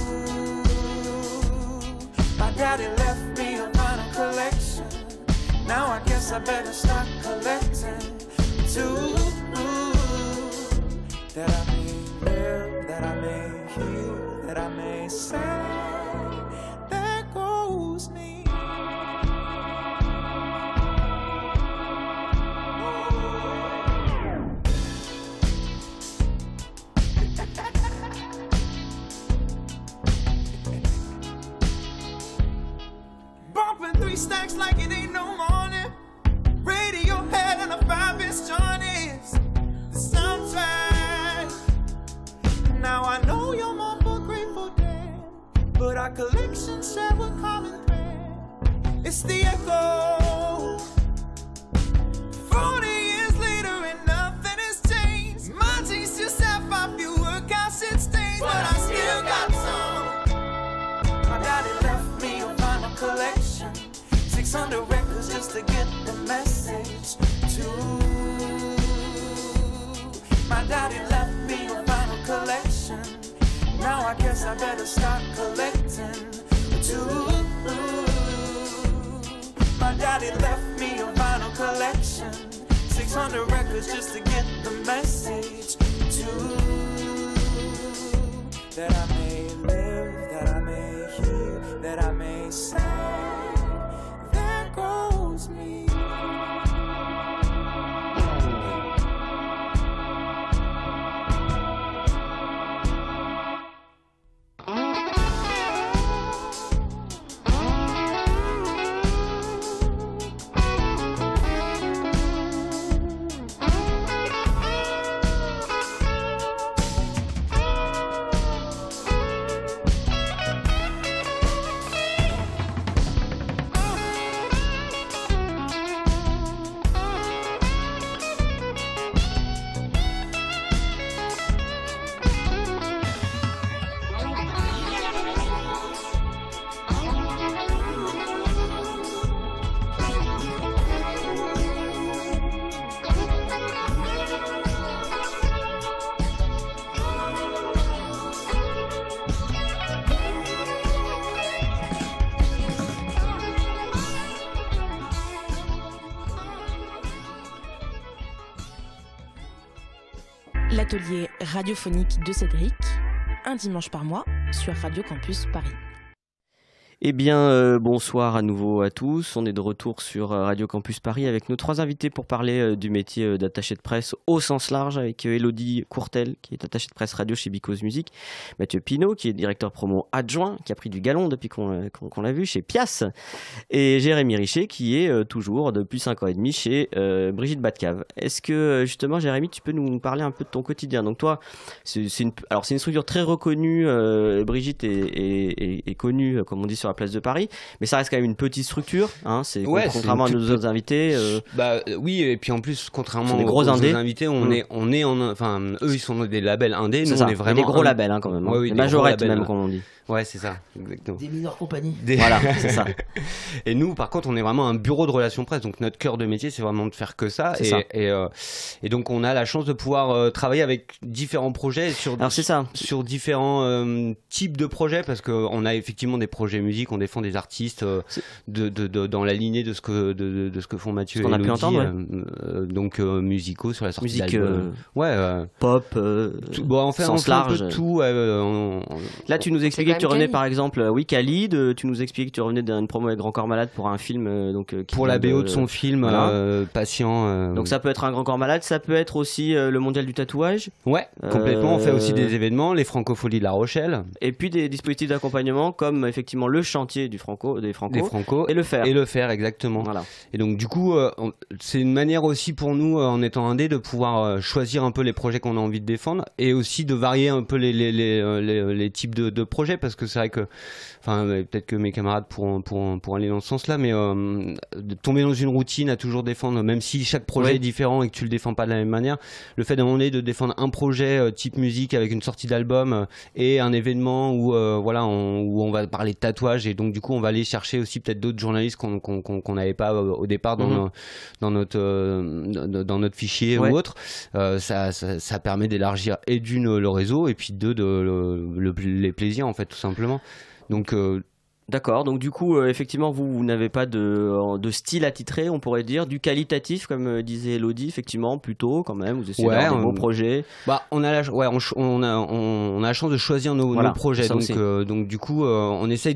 J: My daddy left me a vinyl collection, now I guess I better start collecting too. That I may live, that I may hear, that I may say, there goes me. Three stacks like it ain't no morning. Radiohead and a 5-inch Johnny's the soundtrack. Now I know you're more for Grateful Dead, but our collection share a common thread. It's the echo. 40 years later and nothing has changed. My jeans just have 5 fewer calcium stains, but I still got some. My daddy left me a vinyl collection, 600 records just to get the message to. My daddy left me a vinyl collection, now I guess I better start collecting too. My daddy left me a vinyl collection, 600 records just to get the message to. That I may live, that I may hear, that I may say, there goes me.
C: l'atelier radiophonique de Cédric, un dimanche par mois sur Radio Campus Paris.
G: Eh bien, bonsoir à nouveau à tous. On est de retour sur Radio Campus Paris avec nos 3 invités pour parler du métier d'attaché de presse au sens large, avec Elodie Courtel, qui est attachée de presse radio chez Because Music, Mathieu Pinault, qui est directeur promo adjoint, qui a pris du galon depuis qu'on l'a vu chez Pias, et Jérémy Richer, qui est toujours depuis 5 ans et demi chez Brigitte Batcave. Est-ce que, justement, Jérémy, tu peux nous parler un peu de ton quotidien? Donc toi, c'est une structure très reconnue, Brigitte est connue, comme on dit, sur la place de Paris, mais ça reste quand même une petite structure, hein, contrairement à nos autres invités.
I: Oui, et puis en plus, contrairement
G: aux gros
I: invités, on est eux ils sont des labels indés, nous on est vraiment
G: des gros labels, hein, quand même,
I: des
G: majorettes même, comme on dit.
I: Ouais, c'est ça, exactement.
H: Des mineurs compagnies.
G: Voilà, c'est ça.
I: Et nous, par contre, on est vraiment un bureau de relations presse, donc notre cœur de métier, c'est vraiment de faire que ça. Et donc, on a la chance de pouvoir travailler avec différents projets sur différents types de projets, parce qu'on a effectivement des projets musique, on défend des artistes dans la lignée de ce que font Mathieu et Elodie,
G: pu entendre,
I: donc musicaux sur la sortie d'album.
G: Pop,
I: on fait un peu tout.
G: Là, tu nous expliquais que tu revenais par exemple, Khalid, tu nous expliquais que tu revenais d'une promo avec Grand Corps Malade pour un film.
I: Pour la BO de son film, Patient.
G: Donc ça peut être un Grand Corps Malade, ça peut être aussi le Mondial du tatouage.
I: Ouais, complètement. On fait aussi des événements, les Francopholies de La Rochelle.
G: Et puis des dispositifs d'accompagnement comme effectivement le chantier des Franco et le faire.
I: Et le faire, exactement. Voilà. Et donc du coup, c'est une manière aussi pour nous, en étant indé, de pouvoir choisir un peu les projets qu'on a envie de défendre et aussi de varier un peu les types de projets, parce que c'est vrai que, peut-être que mes camarades pourront aller dans ce sens-là, mais de tomber dans une routine à toujours défendre, même si chaque projet est différent et que tu le défends pas de la même manière, le fait d'un moment donné de défendre un projet type musique avec une sortie d'album et un événement où on va parler de tatouage, et donc du coup on va aller chercher aussi peut-être d'autres journalistes qu'on n'avait pas au départ dans notre fichier ou autre, ça permet d'élargir et le réseau, et puis les plaisirs, en fait, tout simplement. Donc
G: d'accord, donc du coup, effectivement, vous n'avez pas de style attitré, on pourrait dire, du qualitatif, comme disait Elodie, effectivement, plutôt, quand même, vous essayez d'avoir des beaux projets.
I: On a la chance de choisir nos projets, donc du coup, on essaye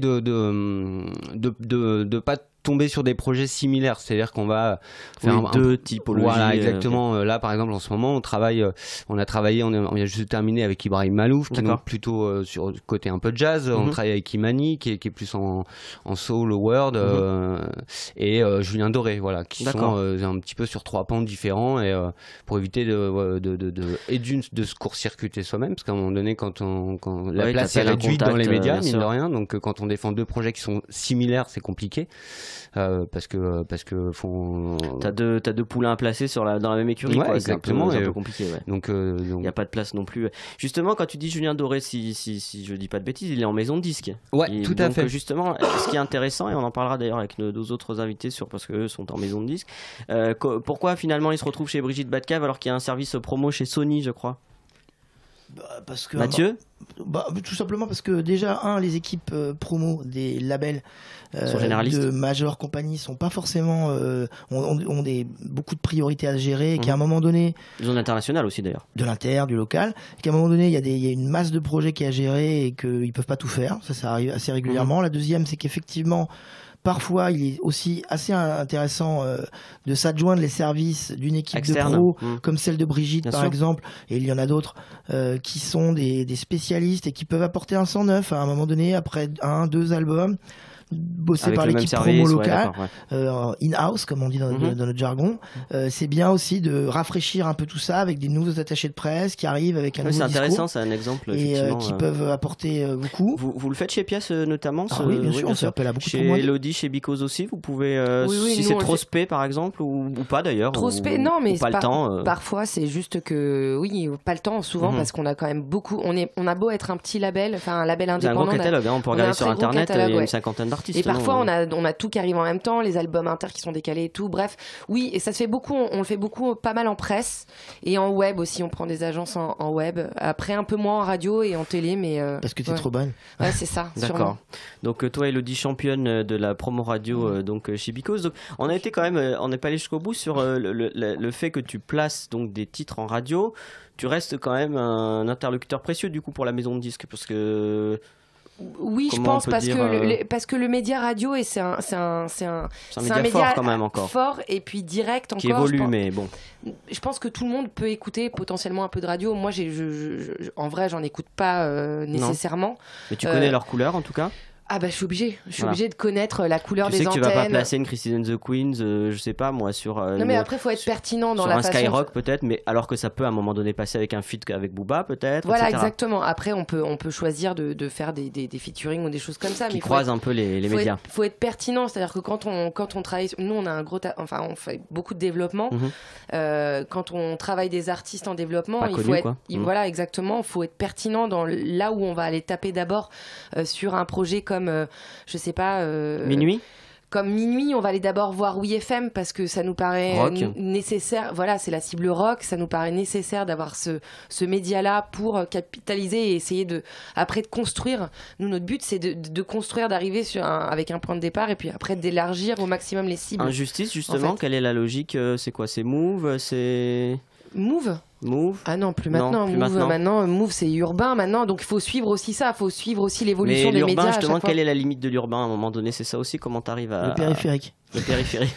I: de pas tomber sur des projets similaires, c'est-à-dire qu'on va faire
G: deux typologies.
I: Voilà, exactement. Là, par exemple, en ce moment, on a juste terminé avec Ibrahim Malouf, qui est donc plutôt sur le côté un peu jazz. On travaille avec Imani, qui est plus en soul, world, et Julien Doré, voilà, qui sont un petit peu sur 3 pans différents, et pour éviter de se court-circuiter soi-même, parce qu'à un moment donné, quand la place est réduite dans les médias, mine de rien, donc quand on défend 2 projets qui sont similaires, c'est compliqué. Parce que
G: t'as deux poulains à placer dans la même écurie, quoi.
I: Exactement,
G: c'est un peu compliqué, donc il n'y a pas de place non plus. Justement, quand tu dis Julien Doré, si je dis pas de bêtises, il est en maison de disque.
I: Tout à fait.
G: Justement, ce qui est intéressant, et on en parlera d'ailleurs avec nos 2 autres invités parce qu'eux sont en maison de disque, pourquoi finalement ils se retrouvent chez Brigitte Batcave alors qu'il y a un service promo chez Sony, je crois?
H: Parce que
G: Mathieu,
H: tout simplement parce que déjà les équipes promo des labels
G: sont généralistes,
H: de majeures compagnies sont pas forcément ont beaucoup de priorités à gérer, et qu'à un moment donné,
G: zone internationale aussi d'ailleurs,
H: de l'inter, du local, et qu'à un moment donné il y a une masse de projets qui est à gérer et qu'ils peuvent pas tout faire, ça arrive assez régulièrement. La deuxième, c'est qu'effectivement parfois, il est aussi assez intéressant de s'adjoindre les services d'une équipe
G: externe,
H: de pros, comme celle de Brigitte, par exemple, et il y en a d'autres qui sont des spécialistes et qui peuvent apporter un sang neuf à un moment donné, après 1-2 albums, bossé par l'équipe promo locale, in-house, comme on dit dans notre jargon. C'est bien aussi de rafraîchir un peu tout ça avec des nouveaux attachés de presse qui arrivent avec un nouveau discours.
G: C'est intéressant, c'est un exemple.
H: Et qui peuvent apporter beaucoup.
G: Vous le faites chez Pias notamment?
H: Oui, bien sûr, on s'appelle à beaucoup
G: de promos. Chez Elodie, chez Because aussi, vous pouvez, si c'est trop spé par exemple, ou pas d'ailleurs.
A: Trop spé, non, mais
G: pas le temps.
A: Parfois, c'est juste que, pas le temps souvent, parce qu'on a quand même beaucoup. On a beau être un petit label, un label indépendant.
G: C'est un gros catalogue, on peut regarder sur internet, il y a une 50aine d'artistes. artistes.
A: Et parfois, on a tout qui arrive en même temps, les albums inter qui sont décalés et tout. Bref, oui, et ça se fait beaucoup. On le fait beaucoup, pas mal en presse et en web aussi. On prend des agences en web. Après, un peu moins en radio et en télé, mais
H: parce que t'es trop bonne.
A: Ouais, c'est ça.
G: D'accord.
A: Sûrement.
G: Donc toi, Elodie, championne de la promo radio donc chez Because. Donc, on a été quand même, on n'est pas allé jusqu'au bout sur le fait que tu places donc des titres en radio. Tu restes quand même un interlocuteur précieux du coup pour la maison de disques parce que.
A: Oui, je pense parce que le média radio c'est un média
G: fort quand même encore.
A: Fort et puis direct encore.
G: Qui évolue, mais bon.
A: Je pense que tout le monde peut écouter potentiellement un peu de radio. Moi, en vrai, j'en écoute pas nécessairement.
G: Non. Mais tu connais leurs couleurs en tout cas.
A: Ah bah je suis obligée de connaître la couleur des antennes.
G: Tu sais que tu vas pas placer une Christine and the Queens, je sais pas moi sur.
A: Non mais après faut être pertinent dans la façon.
G: Sur un Skyrock peut-être, mais alors que ça peut à un moment donné passer avec un feat avec Booba peut-être.
A: Voilà
G: etc.
A: exactement. Après on peut choisir de faire des featuring ou des choses comme ça.
G: Qui croisent un peu les médias.
A: Faut être pertinent, c'est-à-dire que quand on travaille, nous on a un gros, on fait beaucoup de développement. Quand on travaille des artistes en développement,
G: pas
A: il
G: connu,
A: faut être,
G: quoi.
A: Voilà exactement, faut être pertinent dans là où on va aller taper d'abord sur un projet comme je sais pas.
G: Minuit.
A: Comme Minuit, on va aller d'abord voir WeFM parce que ça nous paraît nécessaire. Voilà, c'est la cible rock. Ça nous paraît nécessaire d'avoir ce média-là pour capitaliser et essayer après de construire. Nous, notre but, c'est de construire, d'arriver avec un point de départ et puis après d'élargir au maximum les cibles.
G: Injustice, justement, en fait. Quelle est la logique? C'est quoi? C'est Move? C'est
A: Move? Ah non, plus maintenant. Move, c'est urbain maintenant. Donc il faut suivre aussi ça. Il faut suivre aussi l'évolution des médias.
G: Justement, quelle est la limite de l'urbain à un moment donné? C'est ça aussi. Comment t'arrives à.
H: Le périphérique.
G: Le périphérique.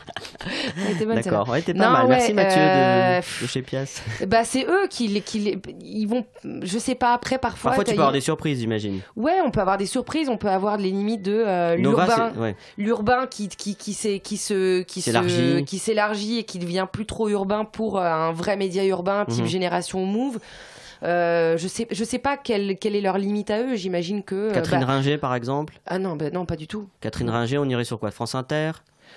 A: D'accord.
G: Ouais, t'es pas mal. Merci Mathieu de chez Pias.
A: Bah c'est eux ils vont. Je sais pas après parfois.
G: Parfois tu peux avoir des surprises, j'imagine.
A: Ouais, on peut avoir des surprises. On peut avoir les limites de l'urbain qui s'élargit et qui devient plus trop urbain pour un vrai média urbain type Génération Move. Je sais pas quelle est leur limite à eux. J'imagine que
G: Catherine Ringer par exemple.
A: Ah non, non pas du tout.
G: Catherine Ringer, on irait sur quoi? France Inter,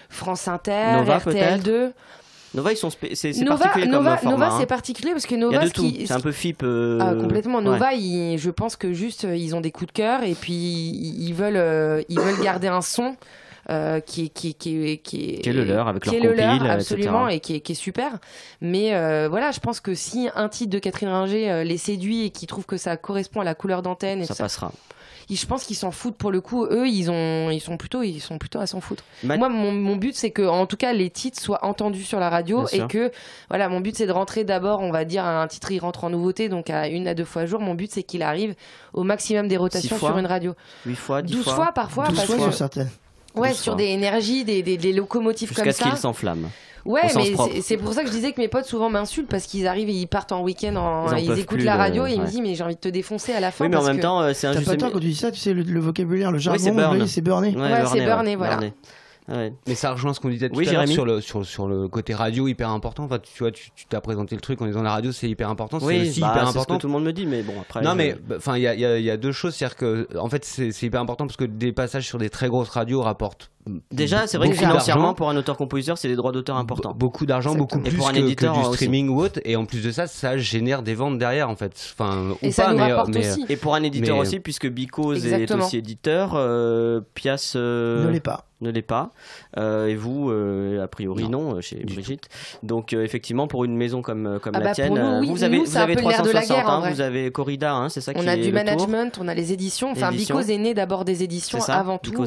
A: Nova, RTL2.
G: Nova, c'est particulier comme format.
A: Nova, c'est particulier parce que Nova,
G: c'est un peu FIP.
A: Complètement. Nova, je pense que juste ils ont des coups de cœur et puis ils veulent garder un son. Qui est
G: le leur avec leur compil,
A: absolument,
G: etc.
A: et qui est super. Mais voilà, je pense que si un titre de Catherine Ringer les séduit et qu'ils trouvent que ça correspond à la couleur d'antenne,
G: ça passera.
A: Je pense qu'ils s'en foutent pour le coup. Eux, ils sont plutôt à s'en foutre. Moi, mon but, c'est que, en tout cas, les titres soient entendus sur la radio et que, voilà, mon but, c'est de rentrer d'abord, on va dire, un titre, il rentre en nouveauté, donc à 1 à 2 fois jour. Mon but, c'est qu'il arrive au maximum des rotations sur une radio.
G: 8 fois, 10
A: 12 fois parfois.
H: 12 fois sur certaines.
A: Ouais, sur des énergies, des locomotives comme ça.
G: Jusqu'à ce qu'ils s'enflamment.
A: Ouais, mais c'est pour ça que je disais que mes potes souvent m'insultent parce qu'ils arrivent et ils partent en week-end, ils écoutent la radio et ils me disent mais j'ai envie de te défoncer à la fin.
G: Oui, mais en même temps, c'est
H: injuste. T'as pas tort quand tu dis ça, tu sais, le vocabulaire, le jargon, c'est burné.
A: Ouais, c'est burné, voilà.
I: Ouais. Mais ça rejoint ce qu'on disait tout à l'heure sur le côté radio hyper important. Enfin, tu vois, tu t'as présenté le truc en disant la radio c'est hyper important.
G: Oui,
I: c'est aussi hyper important.
G: C'est ce que tout le monde me dit, mais bon après.
I: Non, mais enfin, il y a deux choses, c'est-à-dire que en fait c'est hyper important parce que des passages sur des très grosses radios rapportent.
G: Déjà, c'est vrai que financièrement, pour un auteur-compositeur, c'est des droits d'auteur importants.
I: Beaucoup d'argent, beaucoup plus
G: pour un éditeur,
I: que du streaming ou autre. Et en plus de ça, ça génère des ventes derrière, en fait. Enfin,
A: et ça nous rapporte aussi.
G: Et pour un éditeur aussi, puisque Because est aussi éditeur, Pias
H: ne l'est pas.
G: Ne l'est pas. Et vous, a priori, non chez Brigitte. Donc, effectivement, pour une maison comme la tienne, vous avez 360, vous avez Corrida, c'est ça qui est.
A: On a du management, on a les éditions. Enfin, Because est né d'abord des éditions avant tout,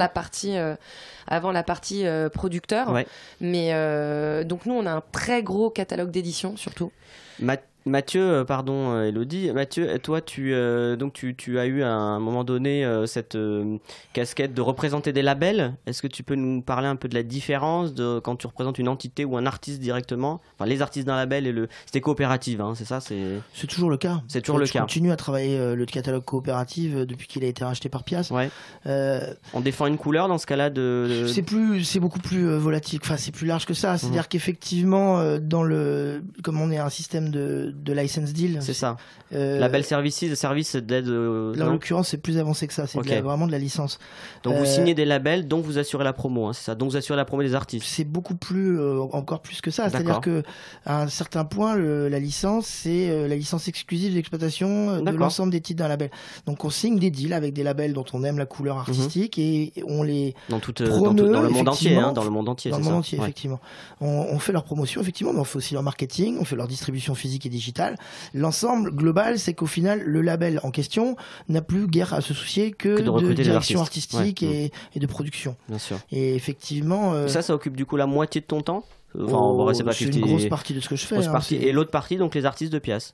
A: avant la partie producteur. Ouais. Mais donc nous, on a un très gros catalogue d'éditions, surtout.
G: Mathieu, pardon, Elodie. Mathieu, toi, tu as eu à un moment donné cette casquette de représenter des labels. Est-ce que tu peux nous parler un peu de la différence de quand tu représentes une entité ou un artiste directement? Enfin, les artistes d'un label et c'était coopérative, c'est ça?
H: C'est toujours le cas.
G: C'est toujours le cas.
H: Je continue à travailler le catalogue coopératif depuis qu'il a été racheté par Pias.
G: Ouais. On défend une couleur dans ce cas-là
H: C'est beaucoup plus volatile. Enfin, c'est plus large que ça. C'est-à-dire qu'effectivement, comme on est un système de de license deal.
G: C'est ça. Label service d'aide.
H: Là, en l'occurrence, c'est plus avancé que ça. C'est vraiment de la licence.
G: Donc vous signez des labels, donc vous assurez la promo, hein, c'est ça. Donc vous assurez la promo des artistes.
H: C'est beaucoup plus, encore plus que ça. C'est-à-dire que à un certain point, la licence, c'est la licence exclusive d'exploitation de l'ensemble des titres d'un label. Donc on signe des deals avec des labels dont on aime la couleur artistique et on les promeut
G: dans le monde entier, hein, dans le monde entier.
H: Dans le monde entier, effectivement. On fait leur promotion, effectivement, mais on fait aussi leur marketing, on fait leur distribution physique et digitale. L'ensemble global, c'est qu'au final, le label en question n'a plus guère à se soucier que de direction artistique et de production.
G: Bien sûr.
H: Et effectivement...
G: Ça occupe du coup la moitié de ton temps.
H: C'est une grosse partie de ce que je fais.
G: Et l'autre partie, donc les artistes de Pias.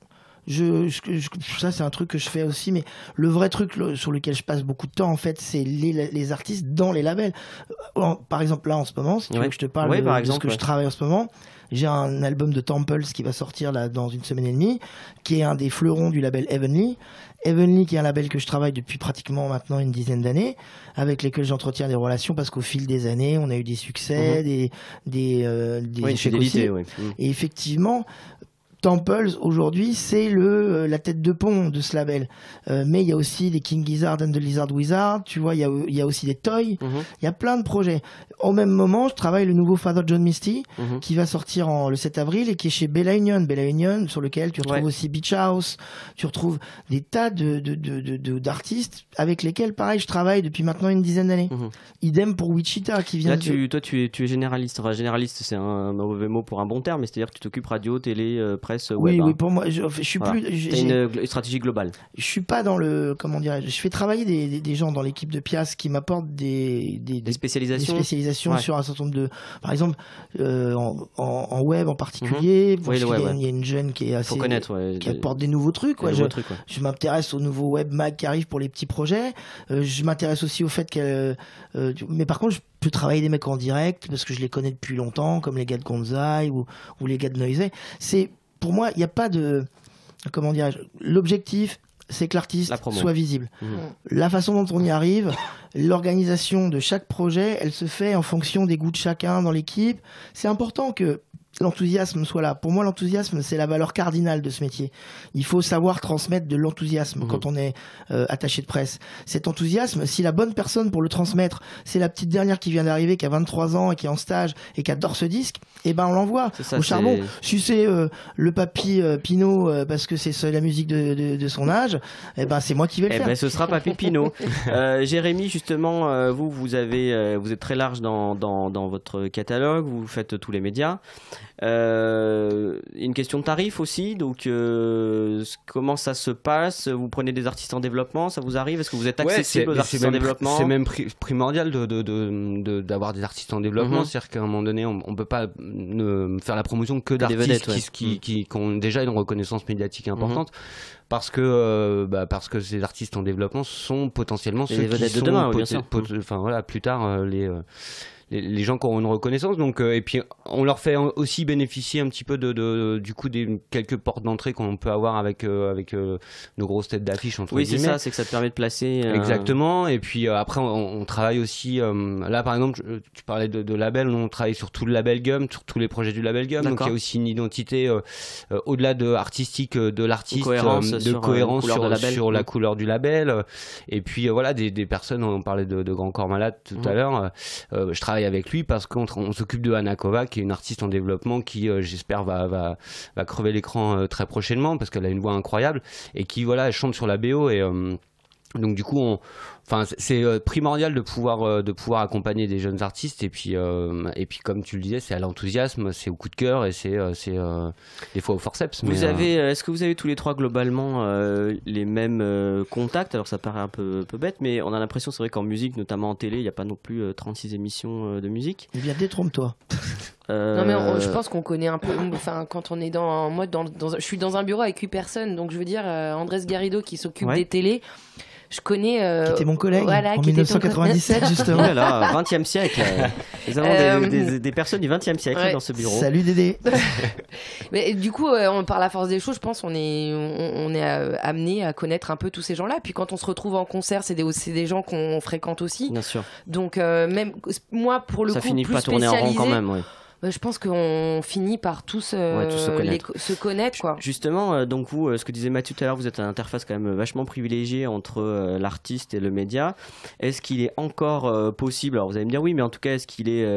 H: Ça c'est un truc que je fais aussi, mais le vrai truc sur lequel je passe beaucoup de temps en fait, c'est les artistes dans les labels. Par exemple là en ce moment, si tu veux que je te parle de ce que je travaille en ce moment, j'ai un album de Temples qui va sortir là dans une semaine et demie, qui est un des fleurons du label Heavenly. Heavenly, qui est un label que je travaille depuis pratiquement maintenant une dizaine d'années, avec lesquels j'entretiens des relations parce qu'au fil des années, on a eu des succès, des échecs aussi. Et effectivement, Temples aujourd'hui c'est la tête de pont de ce label, mais il y a aussi des King Gizzard and the Lizard Wizard, tu vois, il y a aussi des Toys, il y a plein de projets. Au même moment je travaille le nouveau Father John Misty qui va sortir le 7 avril et qui est chez Bella Union sur lequel tu retrouves aussi Beach House, tu retrouves des tas d'artistes avec lesquels pareil je travaille depuis maintenant une dizaine d'années. Idem pour Wichita qui vient
G: toi tu es généraliste. Enfin généraliste c'est un mauvais mot pour un bon terme, mais c'est à dire que tu t'occupes radio, télé, presse.
H: Oui, pour moi, je suis plus.
G: T'as une stratégie globale.
H: Je suis pas dans le. Comment dirais-je ? Je fais travailler des gens dans l'équipe de Pias qui m'apportent des spécialisations sur un certain nombre de. Par exemple, en web en particulier. Il y a une jeune qui est assez.
G: Faut connaître,
H: qui apporte des nouveaux trucs. Je m'intéresse aux nouveaux web mag qui arrivent pour les petits projets. Je m'intéresse aussi au fait qu'elle. Mais par contre, je peux travailler des mecs en direct parce que je les connais depuis longtemps, comme les gars de Gonzai ou les gars de Noisy. Pour moi, il n'y a pas de... Comment dirais-je ? L'objectif, c'est que l'artiste soit visible. La façon dont on y arrive, l'organisation de chaque projet, elle se fait en fonction des goûts de chacun dans l'équipe. C'est important que l'enthousiasme soit là. Pour moi, l'enthousiasme, c'est la valeur cardinale de ce métier. Il faut savoir transmettre de l'enthousiasme quand on est attaché de presse. Cet enthousiasme, si la bonne personne pour le transmettre, c'est la petite dernière qui vient d'arriver, qui a 23 ans et qui est en stage et qui adore ce disque, eh ben on l'envoie au charbon. Si c'est le papy Pinot parce que c'est la musique de son âge, eh ben c'est moi qui vais le faire.
G: Ben ce sera papy Pinot. Jérémy, justement, vous êtes très large dans votre catalogue, vous faites tous les médias. Une question de tarif aussi, donc comment ça se passe ? Vous prenez des artistes en développement, ça vous arrive ? Est-ce que vous êtes accessible aux artistes en développement ?
I: C'est même primordial d'avoir des artistes en développement, c'est-à-dire qu'à un moment donné on peut pas faire la promotion que d'artistes qui ont déjà une reconnaissance médiatique importante. Parce que ces artistes en développement sont potentiellement ceux qui sont
G: de demain,
I: plus tard les gens qui auront une reconnaissance, donc et puis on leur fait aussi bénéficier un petit peu du coup des quelques portes d'entrée qu'on peut avoir avec nos grosses têtes d'affiche entre guillemets.
G: Oui, c'est ça, c'est que ça te permet de placer
I: exactement. Et puis après on travaille aussi là par exemple tu parlais de label, on travaille sur tout le label Gum, sur tous les projets du label Gum. Donc il y a aussi une identité au-delà de artistique de l'artiste, de cohérence sur la couleur du label. Et puis voilà des personnes, on parlait de Grand Corps Malade tout à l'heure, je travaille avec lui parce qu'on s'occupe de Anakova qui est une artiste en développement qui j'espère va crever l'écran très prochainement parce qu'elle a une voix incroyable et qui elle chante sur la BO et donc du coup c'est primordial de pouvoir accompagner des jeunes artistes et puis comme tu le disais, c'est à l'enthousiasme, c'est au coup de cœur et c'est des fois au forceps.
G: Est-ce que vous avez tous les trois globalement les mêmes contacts ? Alors ça paraît un peu bête, mais on a l'impression, c'est vrai qu'en musique, notamment en télé, il n'y a pas non plus 36 émissions de musique.
H: Eh bien, détrompe-toi.
A: Non mais je pense qu'on connaît un peu. Enfin, quand on est je suis dans un bureau avec 8 personnes, donc je veux dire Andrés Garrido qui s'occupe des télés. Je connais.
H: Qui était mon collègue en 1997, justement.
G: Voilà, 20e siècle. Nous avons des personnes du 20e siècle dans ce bureau.
H: Salut Dédé.
A: Mais du coup, par la force des choses, je pense on est amené à connaître un peu tous ces gens-là. Puis quand on se retrouve en concert, c'est des gens qu'on fréquente aussi.
G: Bien sûr.
A: Donc même moi, pour le
G: ça
A: coup,
G: finit
A: plus
G: pas tourner en rond quand même, oui.
A: Je pense qu'on finit par tous se connaître, quoi.
G: Justement, donc vous, ce que disait Mathieu tout à l'heure, vous êtes à l'interface quand même vachement privilégiée entre l'artiste et le média. Est-ce qu'il est encore possible, alors vous allez me dire oui, mais en tout cas, est-ce qu'il est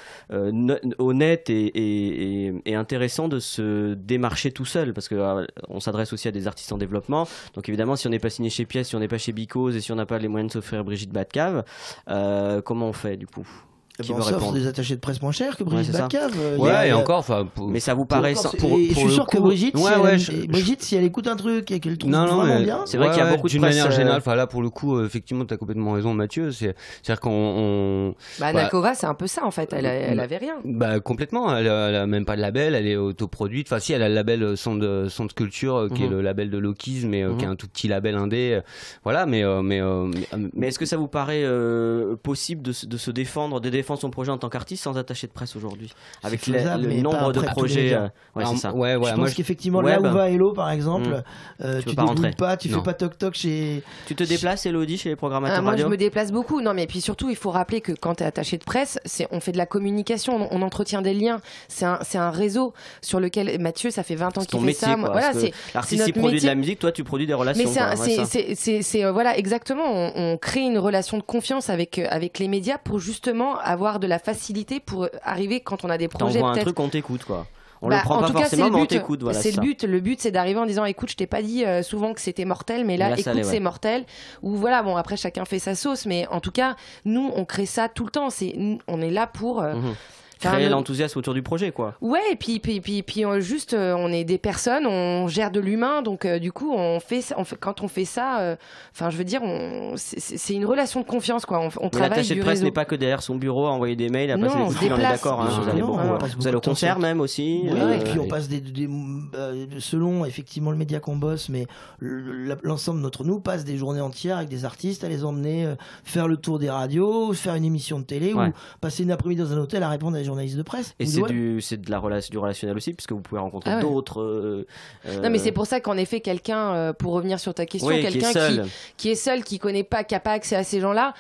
G: honnête et intéressant de se démarcher tout seul, parce que on s'adresse aussi à des artistes en développement, donc évidemment si on n'est pas signé chez Pièce, si on n'est pas chez Because et si on n'a pas les moyens de s'offrir Brigitte Batcave, comment on fait du coup?
H: On s'offre des attachés de presse moins chers que Brigitte Batcave.
I: Et encore,
G: mais ça vous paraît
H: je suis sûr que Brigitte, Brigitte, si elle écoute un truc et qu'elle trouve vraiment bien,
G: c'est vrai qu'il y a beaucoup de presse.
I: D'une manière générale, là pour le coup, effectivement, tu as complètement raison, Mathieu. C'est-à-dire qu'on.
A: Nakova, c'est un peu ça en fait. Elle avait rien.
I: Complètement. Elle a même pas de label. Elle est autoproduite. Enfin, si, elle a le label Son de Culture, qui est le label de Lokis, mais qui est un tout petit label indé. Voilà, mais
G: est-ce que ça vous paraît possible de se défendre, son projet en tant qu'artiste sans attaché de presse aujourd'hui, avec le nombre de projets
H: c'est ça. Je pense qu'effectivement là où va Hello par exemple, tu déroules pas, tu fais pas toc chez...
G: Tu te déplaces, Elodie, chez les programmateurs radio?
A: Moi je me déplace beaucoup, non mais puis surtout il faut rappeler que quand tu es attaché de presse, on fait de la communication, on entretient des liens, c'est un réseau sur lequel Mathieu ça fait 20 ans qu'il fait ça.
G: Voilà, l'artiste il produit de la musique, toi tu produis des relations.
A: Mais voilà, exactement, on crée une relation de confiance avec les médias pour justement avoir de la facilité pour arriver quand on a des projets.
G: T'envoies un truc, on t'écoute quoi. On le prend pas forcément, mais on t'écoute. Voilà,
A: c'est le but. Le but, c'est d'arriver en disant, écoute, je t'ai pas dit souvent que c'était mortel, mais là écoute, c'est mortel. Ou voilà, bon, après chacun fait sa sauce, mais en tout cas, nous, on crée ça tout le temps. On est là pour.
G: Créer l'enthousiasme autour du projet, quoi.
A: Ouais, et puis on est des personnes, on gère de l'humain, donc du coup quand on fait ça, je veux dire, c'est une relation de confiance, quoi. On travaille.
G: L'attaché de presse n'est pas que derrière son bureau à envoyer des mails, à passer des coups de fil, on est d'accord. Vous allez au concert même aussi.
H: Oui, et puis on passe selon effectivement le média qu'on bosse, mais l'ensemble d'entre nous passe des journées entières avec des artistes à les emmener faire le tour des radios, faire une émission de télé ou passer une après-midi dans un hôtel à répondre à des journalistes de presse.
G: Et c'est du relationnel aussi, puisque vous pouvez rencontrer d'autres.
A: Non, mais c'est pour ça qu'en effet, quelqu'un, pour revenir sur ta question, quelqu'un qui est seul, qui connaît pas, qui n'a pas accès à ces gens-là.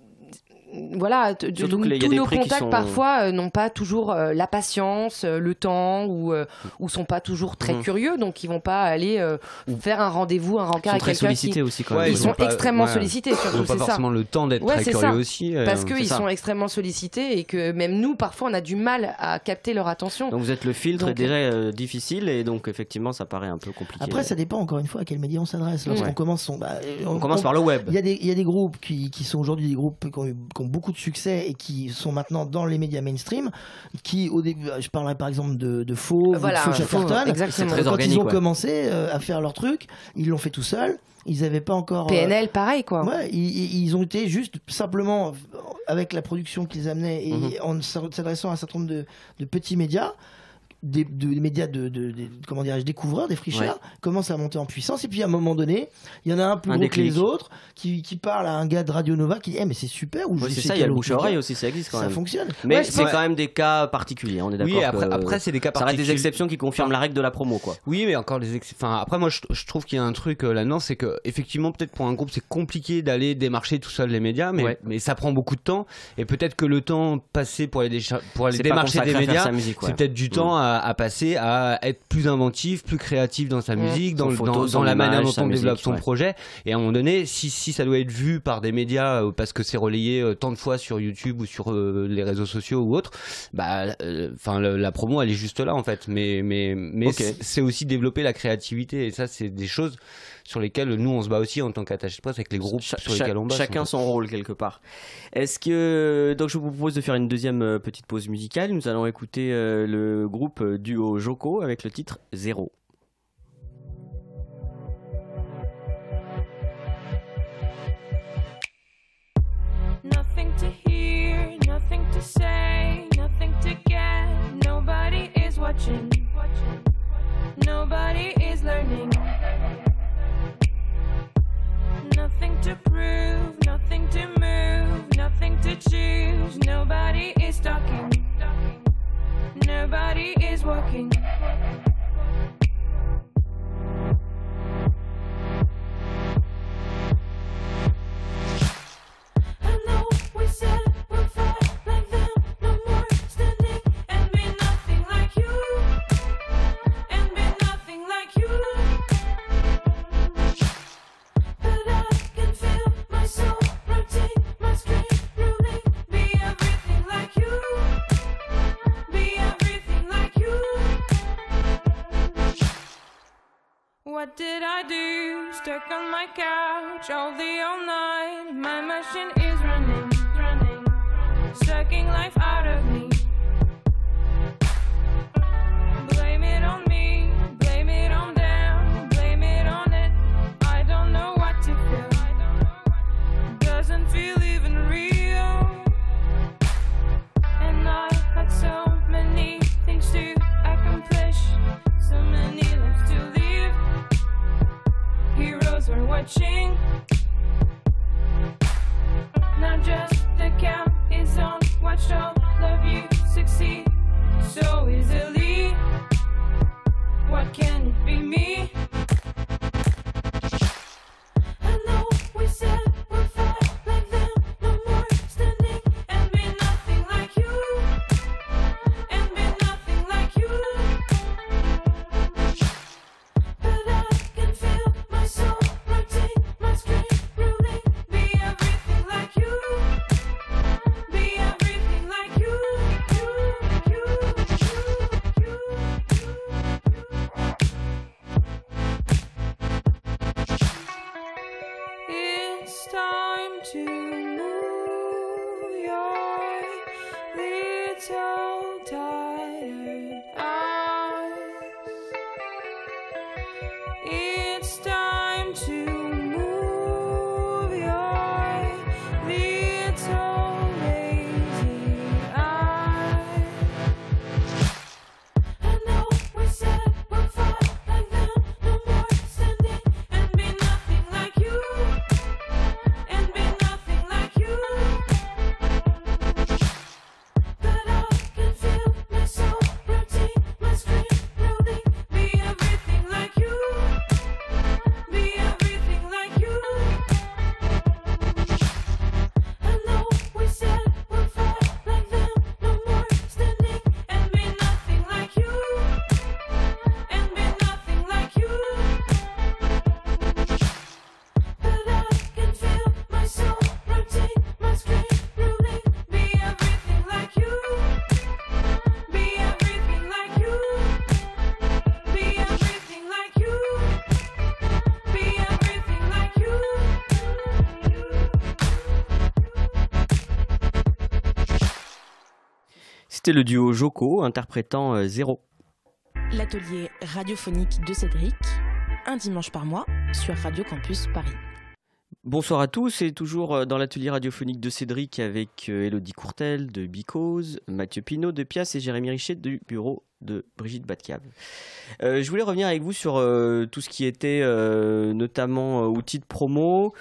A: Voilà, tous nos contacts parfois n'ont pas toujours la patience, le temps ou sont pas toujours très curieux, donc ils vont pas aller faire un rendez-vous, un rencard avec quelqu'un
G: sollicités aussi quand même.
A: Ils sont extrêmement sollicités, surtout,
I: ils n'ont pas forcément le temps d'être très curieux aussi.
A: Parce qu'ils sont extrêmement sollicités et que même nous, parfois, on a du mal à capter leur attention.
G: Donc vous êtes le filtre est déjà difficile et donc effectivement ça paraît un peu compliqué.
H: Après ça dépend encore une fois à quel média on s'adresse. Lorsqu'on commence
G: on commence par le web.
H: Il y a des groupes qui sont aujourd'hui des groupes qui ont beaucoup de succès et qui sont maintenant dans les médias mainstream, qui au début, je parlerai par exemple de Faux, Faux Chatterton, quand ils ont commencé à faire leur truc, ils l'ont fait tout seuls. Ils n'avaient pas encore...
A: PNL, pareil, quoi.
H: Ouais, ils ont été juste simplement, avec la production qu'ils amenaient, et en s'adressant à un certain nombre de petits médias, des médias comment dirais-je, découvreurs, des fricheurs, commencent à monter en puissance, et puis à un moment donné il y en a un plus gros que les autres qui parle à un gars de Radio Nova qui dit mais c'est super, ou
G: c'est ça, il y a le bouche à oreille aussi, ça existe quand même,
H: ça fonctionne,
G: mais c'est quand même des cas particuliers, on est d'accord.
I: Oui, après c'est des cas particuliers,
G: ça reste des exceptions qui confirment la règle de la promo, quoi.
I: Oui, mais encore après moi je trouve qu'il y a un truc là-dedans, c'est que effectivement peut-être pour un groupe c'est compliqué d'aller démarcher tout seul les médias, mais ça prend beaucoup de temps, et peut-être que le temps passé pour aller démarcher des médias, c'est peut-être du temps à passer à être plus inventif, plus créatif dans sa musique, dans la manière dont on développe son projet. Et à un moment donné, si ça doit être vu par des médias parce que c'est relayé tant de fois sur YouTube ou sur les réseaux sociaux ou autres, la promo elle est juste là en fait. Mais c'est aussi développer la créativité, et ça c'est des choses sur lesquelles nous on se bat aussi en tant qu'attaché de presse avec les groupes sur lesquels on bat.
G: Chacun son rôle quelque part. Est-ce que donc je vous propose de faire une deuxième petite pause musicale. Nous allons écouter le groupe duo Joko avec le titre Zéro.
K: Nothing to hear, nothing to say, nothing to get. Nobody is watching. Nobody is learning. Nothing to prove, nothing to move, nothing to choose. Nobody is talking. Nobody is walking. What did I do? Stuck on my couch all day, all night. My machine is running, sucking life out of me. Blame it on me, blame it on them, blame it on it. I don't know what to feel. Doesn't feel even real. And I had so many things to accomplish, so many lives to live. Heroes were watching. Now just the count is on. Watch all of you succeed so easily. What can it be me? I know we said we'll fight like them, no more standing and be nothing like you, and be nothing like you. But I can feel my soul rotate, my screen ruling. Be everything like you, be everything like you, It's time to move your little tired eyes. It's time to move your little lazy eyes. I know we said we'll fight like them, no more standing and be nothing like you, and be nothing like you. But I can feel my soul rotate, my screen rolling. Be everything like you, be everything like you. I know we said we'll fight like them, no more standing and be nothing like you, and be nothing like you. But I can feel my soul rotate, my screen rolling. Be everything like you, be everything like you, be everything like you, be everything like you.
G: C'était le duo Joko interprétant Zéro.
C: L'atelier radiophonique de Cédric, un dimanche par mois sur Radio Campus Paris.
G: Bonsoir à tous et toujours dans l'atelier radiophonique de Cédric avec Elodie Courtel de Because, Mathieu Pinault de Pias et Jérémy Richet du bureau de Brigitte Batcave. Je voulais revenir avec vous sur tout ce qui était notamment outils de promo.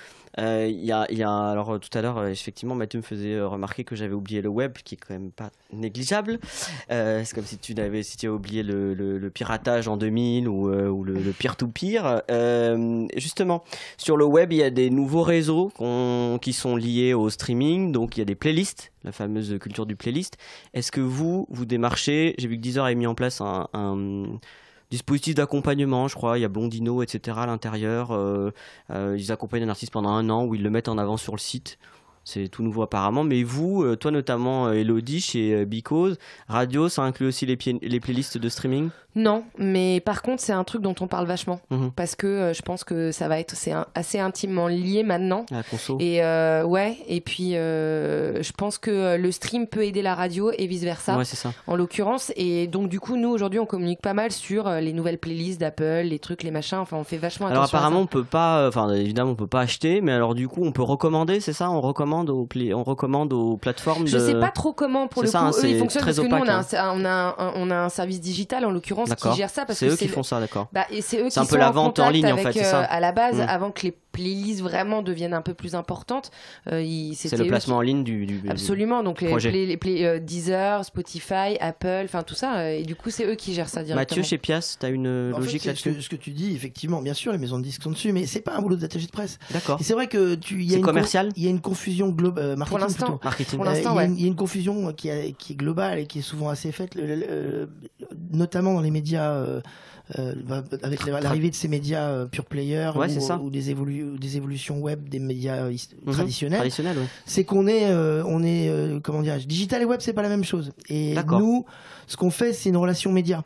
G: Alors tout à l'heure, effectivement, Mathieu me faisait remarquer que j'avais oublié le web, qui est quand même pas négligeable. C'est comme si tu avais oublié le piratage en 2000 ou le peer-to-peer. Justement, sur le web, il y a des nouveaux réseaux qui sont liés au streaming. Donc, il y a des playlists, la fameuse culture du playlist. Est-ce que vous démarchez? J'ai vu que Deezer avait mis en place un dispositif d'accompagnement, je crois, il y a Blondino, etc. à l'intérieur. Ils accompagnent un artiste pendant 1 an où ils le mettent en avant sur le site. C'est tout nouveau apparemment. Mais vous, toi notamment, Elodie, chez Because, Radio, ça inclut aussi les playlists de streaming?
A: Non, mais par contre, c'est un truc dont on parle vachement. Parce que je pense que ça va être assez intimement lié maintenant.
G: La conso.
A: Et ouais, et puis je pense que le stream peut aider la radio et vice-versa.
G: Ouais, c'est ça.
A: En l'occurrence. Et donc, du coup, nous, aujourd'hui, on communique pas mal sur les nouvelles playlists d'Apple, les trucs, les machins. Enfin, on fait vachement attention.
G: Alors, apparemment, on peut pas, évidemment, on peut pas acheter, mais alors, du coup, on peut recommander, c'est ça? On recommande aux plateformes.
A: Je sais pas trop comment, pour le coup, eux, ils fonctionnent, parce que
G: opaque,
A: nous, on a un service digital, en l'occurrence, qui gère ça.
G: C'est eux qui font ça, d'accord.
A: Et c'est eux qui
G: un peu
A: sont
G: la
A: en
G: vente
A: contact
G: en ligne,
A: avec,
G: en fait, c'est ça.
A: à la base, avant que les playlists vraiment deviennent un peu plus importantes.
G: C'est le placement en ligne du
A: Absolument, donc
G: projet.
A: les Deezer, Spotify, Apple, enfin tout ça, et du coup c'est eux qui gèrent ça directement.
G: Mathieu, chez Pias, tu as une logique là-dessus?
H: Ce que tu dis, effectivement, bien sûr, les maisons de disques sont dessus, mais c'est pas un boulot d'attaché de presse.
G: D'accord.
H: Et c'est vrai que
G: c'est commercial.
H: Il y a une confusion globale,
A: pour l'instant.
H: Il y a une confusion qui est globale et qui est souvent assez faite, notamment dans les médias. Avec l'arrivée de ces médias pure player ou des évolutions web des médias traditionnels,
G: ouais.
H: C'est qu'on est, comment dirais-je, digital et web, c'est pas la même chose. Et nous, ce qu'on fait, c'est une relation média.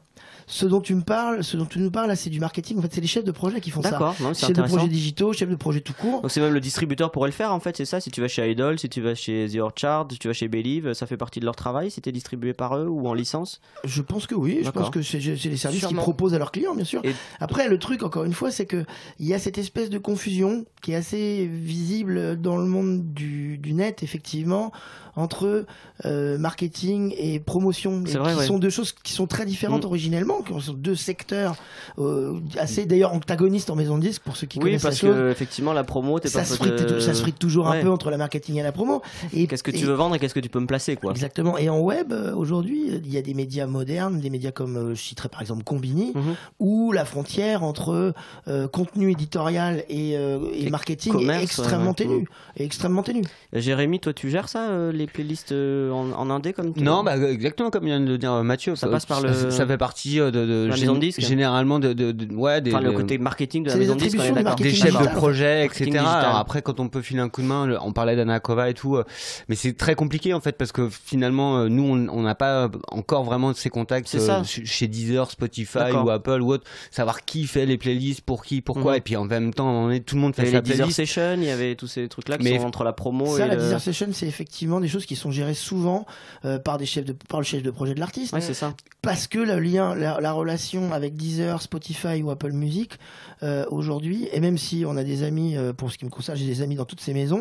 H: ce dont tu nous parles, là, c'est du marketing. En fait, c'est les chefs de projet qui font ça.
G: D'accord, non, c'est
H: chefs de
G: intéressant.
H: projet digitaux, chefs de projet tout court.
G: Donc c'est même le distributeur pourrait le faire en fait, c'est ça. Si tu vas chez Idol, si tu vas chez The Orchard, si tu vas chez Believe, ça fait partie de leur travail. Si t'es distribué par eux ou en licence.
H: Je pense que oui. Je pense que c'est les services qu'ils
A: Sûrement.
H: proposent à leurs clients, bien sûr. Après, le truc, encore une fois, c'est que il y a cette espèce de confusion qui est assez visible dans le monde du net, effectivement, entre marketing et promotion,
G: C'est vrai, ouais.
H: sont deux choses qui sont très différentes originellement, qui sont deux secteurs assez d'ailleurs antagonistes en maison de disque pour ceux qui
G: Oui,
H: connaissent
G: parce
H: la chose.
G: que effectivement la promo, t'es pas
H: Ça se frite toujours un peu entre la marketing et la promo. Et
G: qu'est-ce que tu veux vendre et qu'est-ce que tu peux me placer, quoi.
H: Exactement. Et en web, aujourd'hui, il y a des médias modernes, des médias comme, je citerai par exemple Combini, où la frontière entre contenu éditorial et marketing
G: commerce,
H: est extrêmement ténue.
G: Jérémy, toi, tu gères ça, les playlists en indé comme tu
I: Non, bah, exactement comme vient de le dire Mathieu.
G: Ça passe par le.
I: Ça fait partie de
G: la maison de disque.
I: Généralement
G: enfin, le côté marketing de la
H: C'est les
G: maison de disque.
H: attributions du marketing
I: des chefs de
H: digital,
I: projet,
G: Marketing
I: etc.
G: digital.
I: Alors après, quand on peut filer un coup de main, on parlait d'Anakova et tout, mais c'est très compliqué en fait parce que finalement, nous, on n'a pas encore vraiment ces contacts chez Deezer, Spotify ou Apple ou autre, savoir qui fait les playlists, pour qui, pourquoi, et puis en même temps, tout le monde fait sa
G: les Deezer
I: playlist.
G: Session, il y avait tous ces trucs-là qui sont entre la promo
H: ça,
G: et
H: la Deezer Session, c'est effectivement des choses qui sont gérées souvent par le chef de projet de l'artiste.
G: Ouais, c'est ça.
H: Parce que le lien, la relation avec Deezer, Spotify ou Apple Music, aujourd'hui, et même si on a des amis, pour ce qui me concerne, j'ai des amis dans toutes ces maisons,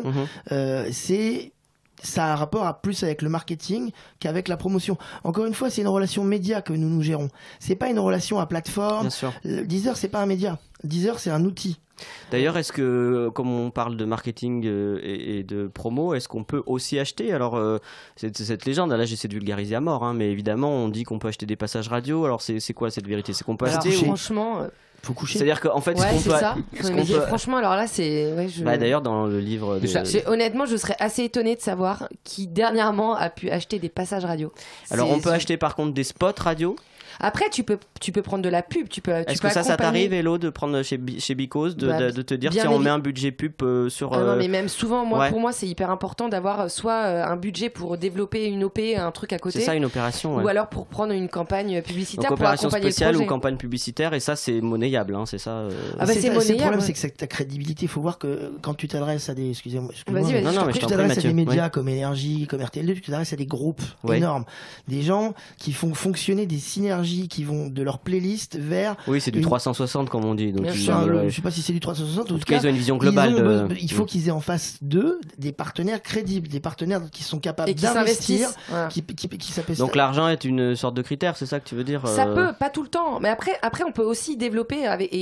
H: ça a un rapport plus avec le marketing qu'avec la promotion. Encore une fois, c'est une relation média que nous gérons. C'est pas une relation à plateforme.
G: Bien sûr.
H: Deezer, c'est pas un média. Deezer, c'est un outil.
G: D'ailleurs, est-ce que, comme on parle de marketing et de promo, est-ce qu'on peut aussi acheter? Alors, cette légende, là j'essaie de vulgariser à mort, hein, mais évidemment, on dit qu'on peut acheter des passages radio. Alors, c'est quoi cette vérité? C'est qu'on peut acheter
A: franchement,
H: faut coucher.
G: C'est-à-dire qu'en fait,
A: ouais, c'est ça. Mais
G: peut...
A: franchement, alors là, c'est. Ouais,
G: bah, d'ailleurs, dans le livre.
A: Honnêtement, je serais assez étonnée de savoir qui dernièrement a pu acheter des passages radio.
G: Alors, on peut acheter par contre des spots radio.
A: Après, tu peux prendre de la pub.
G: Est-ce que ça t'arrive, Hello, de prendre chez Because, de te dire tiens, on met un budget pub sur.
A: Non, mais même souvent, pour moi, c'est hyper important d'avoir soit un budget pour développer une OP, un truc à côté.
G: C'est ça, une opération.
A: Ou alors pour prendre une campagne publicitaire.
G: Donc,
A: pour
G: opération
A: accompagner
G: spéciale
A: le projet.
G: ou campagne publicitaire, et ça, c'est monnayable, hein, c'est ça.
H: C'est le problème, c'est que ta crédibilité, il faut voir que quand tu t'adresses à des. Excusez-moi.
A: Vas-y,
H: tu t'adresses à des médias comme Énergie, comme RTL2, tu t'adresses à des groupes énormes. Des gens qui font fonctionner des synergies qui vont de leur playlist vers.
G: Oui, c'est du 360 comme on dit. Donc
H: je sais pas si c'est du 360. En tout cas,
G: ils ont une vision globale.
H: Il faut qu'ils aient en face d'eux des partenaires crédibles, des partenaires qui sont capables d'investir, qui s'appellent.
G: Donc l'argent est une sorte de critère, c'est ça que tu veux dire?
A: Ça peut, pas tout le temps. Mais après on peut aussi développer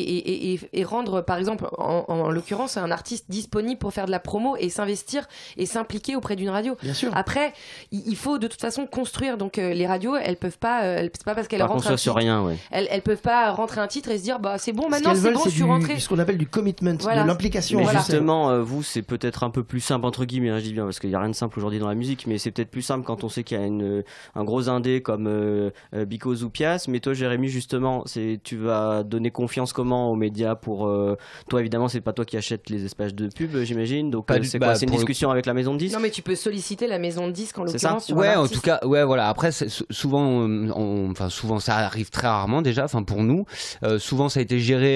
A: et rendre, par exemple, en l'occurrence, un artiste disponible pour faire de la promo et s'investir et s'impliquer auprès d'une radio.
H: Bien sûr.
A: Après, il faut de toute façon construire. Donc les radios, elles peuvent pas. C'est pas parce qu'elles rentrent un titre.
G: Rien, ouais.
A: Elles peuvent pas rentrer un titre et se dire bah c'est bon maintenant c'est bon je suis rentré.
H: Ce qu'on appelle du commitment, de l'implication.
G: Mais justement, vous c'est peut-être un peu plus simple entre guillemets, hein, je dis bien parce qu'il y a rien de simple aujourd'hui dans la musique, mais c'est peut-être plus simple quand on sait qu'il y a un gros indé comme Because ou Pias. Mais toi Jérémy justement, tu vas donner confiance comment aux médias pour toi évidemment c'est pas toi qui achètes les espaces de pub j'imagine, donc c'est quoi, c'est une discussion avec la maison de disques?
A: Non mais tu peux solliciter la maison de disques en l'occurrence sur
I: en tout cas voilà. Après souvent souvent ça arrive très rarement déjà, pour nous souvent ça a été géré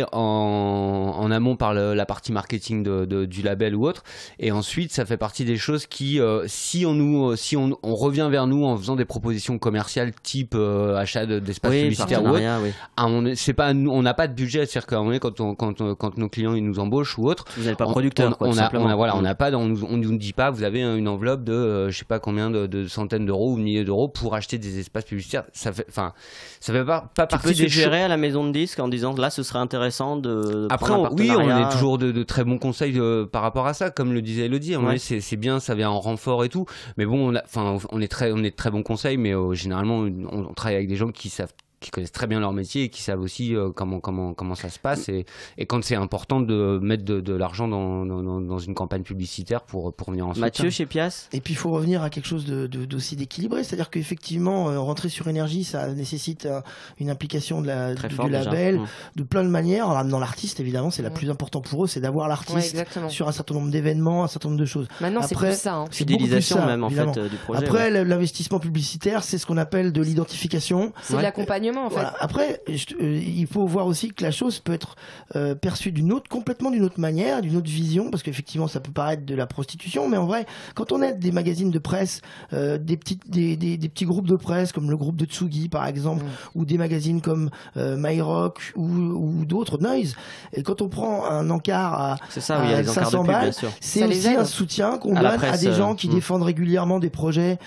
I: en amont par la partie marketing du label ou autre, et ensuite ça fait partie des choses qui si on revient vers nous en faisant des propositions commerciales type achat d'espaces publicitaires ou autre, c'est pas on n'a pas de budget, c'est-à-dire qu'à un moment donné quand nos clients ils nous embauchent ou autre,
G: vous n'êtes pas producteur,
I: on n'a pas, on nous dit pas vous avez une enveloppe de je sais pas combien de centaines d'euros ou milliers d'euros pour acheter des espaces publicitaires. Ça fait pas partie des
G: suggérer à la maison de disques en disant là ce serait intéressant de
I: après
G: prendre un partenariat.
I: On est toujours de très bons conseils par rapport à ça, comme le disait Elodie, c'est bien, ça vient en renfort et tout, mais bon on est de très bons conseils, mais généralement on travaille avec des gens qui connaissent très bien leur métier et qui savent aussi comment ça se passe, et quand c'est important de mettre de l'argent dans une campagne publicitaire pour venir en soutien.
G: Mathieu chez Pias.
H: Et puis il faut revenir à quelque chose d'aussi d'équilibré, c'est-à-dire qu'effectivement rentrer sur Énergie ça nécessite une implication du label de plein de manières, en ramenant l'artiste évidemment, c'est la plus important pour eux, c'est d'avoir l'artiste sur un certain nombre d'événements, un certain nombre de choses.
A: Maintenant c'est plus ça,
G: fidélisation même en fait du projet.
H: Après l'investissement publicitaire c'est ce qu'on appelle de l'identification,
A: c'est de l'accompagnement. accompagnement en fait.
H: Voilà. Après, il faut voir aussi que la chose peut être perçue complètement d'une autre manière, d'une autre vision, parce qu'effectivement ça peut paraître de la prostitution, mais en vrai, quand on aide des magazines de presse, des petits groupes de presse comme le groupe de Tsugi par exemple, ou des magazines comme My Rock ou d'autres, Noise, et quand on prend un encart à 500 balles, c'est aussi un soutien qu'on donne à des gens qui défendent régulièrement des projets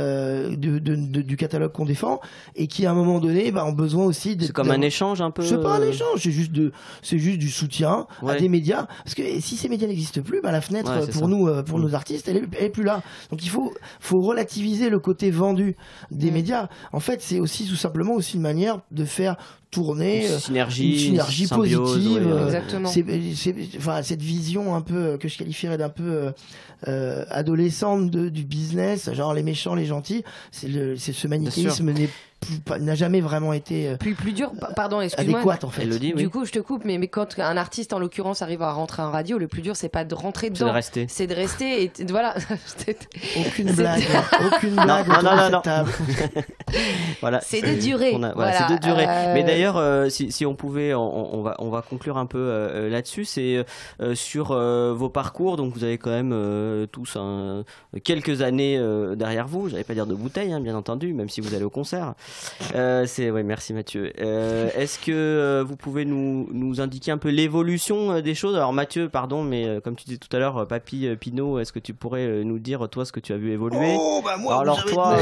H: du catalogue qu'on défend, et qui à un moment donné ont besoin aussi
G: c'est comme un échange un peu.
H: C'est pas un échange, c'est juste du soutien à des médias, parce que si ces médias n'existent plus, la fenêtre pour nous, pour nos artistes, elle est plus là. Donc il faut relativiser le côté vendu des médias. En fait, c'est aussi tout simplement aussi une manière de faire tourner une synergie positive.
A: Exactement.
H: Cette vision un peu que je qualifierais d'un peu adolescente du business, genre les méchants, les gentils. Ce manichéisme n'a jamais vraiment été
A: plus dur, pardon, excuse-moi,
H: adéquate en fait.
A: Elodie, du coup je te coupe, mais quand un artiste en l'occurrence arrive à rentrer en radio, le plus dur c'est pas de rentrer dedans, c'est de rester et voilà.
H: Aucune blague non.
G: Voilà,
A: c'est de durer.
G: C'est de durer. Mais d'ailleurs, si on pouvait, on va conclure un peu là-dessus. C'est sur vos parcours. Donc vous avez quand même tous quelques années derrière vous. J'allais pas dire de bouteilles, bien entendu, même si vous allez au concert. Merci Mathieu. Est-ce que vous pouvez nous indiquer un peu l'évolution des choses? Alors Mathieu, pardon, mais comme tu disais tout à l'heure, Papy Pinot, est-ce que tu pourrais nous dire toi ce que tu as vu évoluer?
H: Moi,
G: alors toi,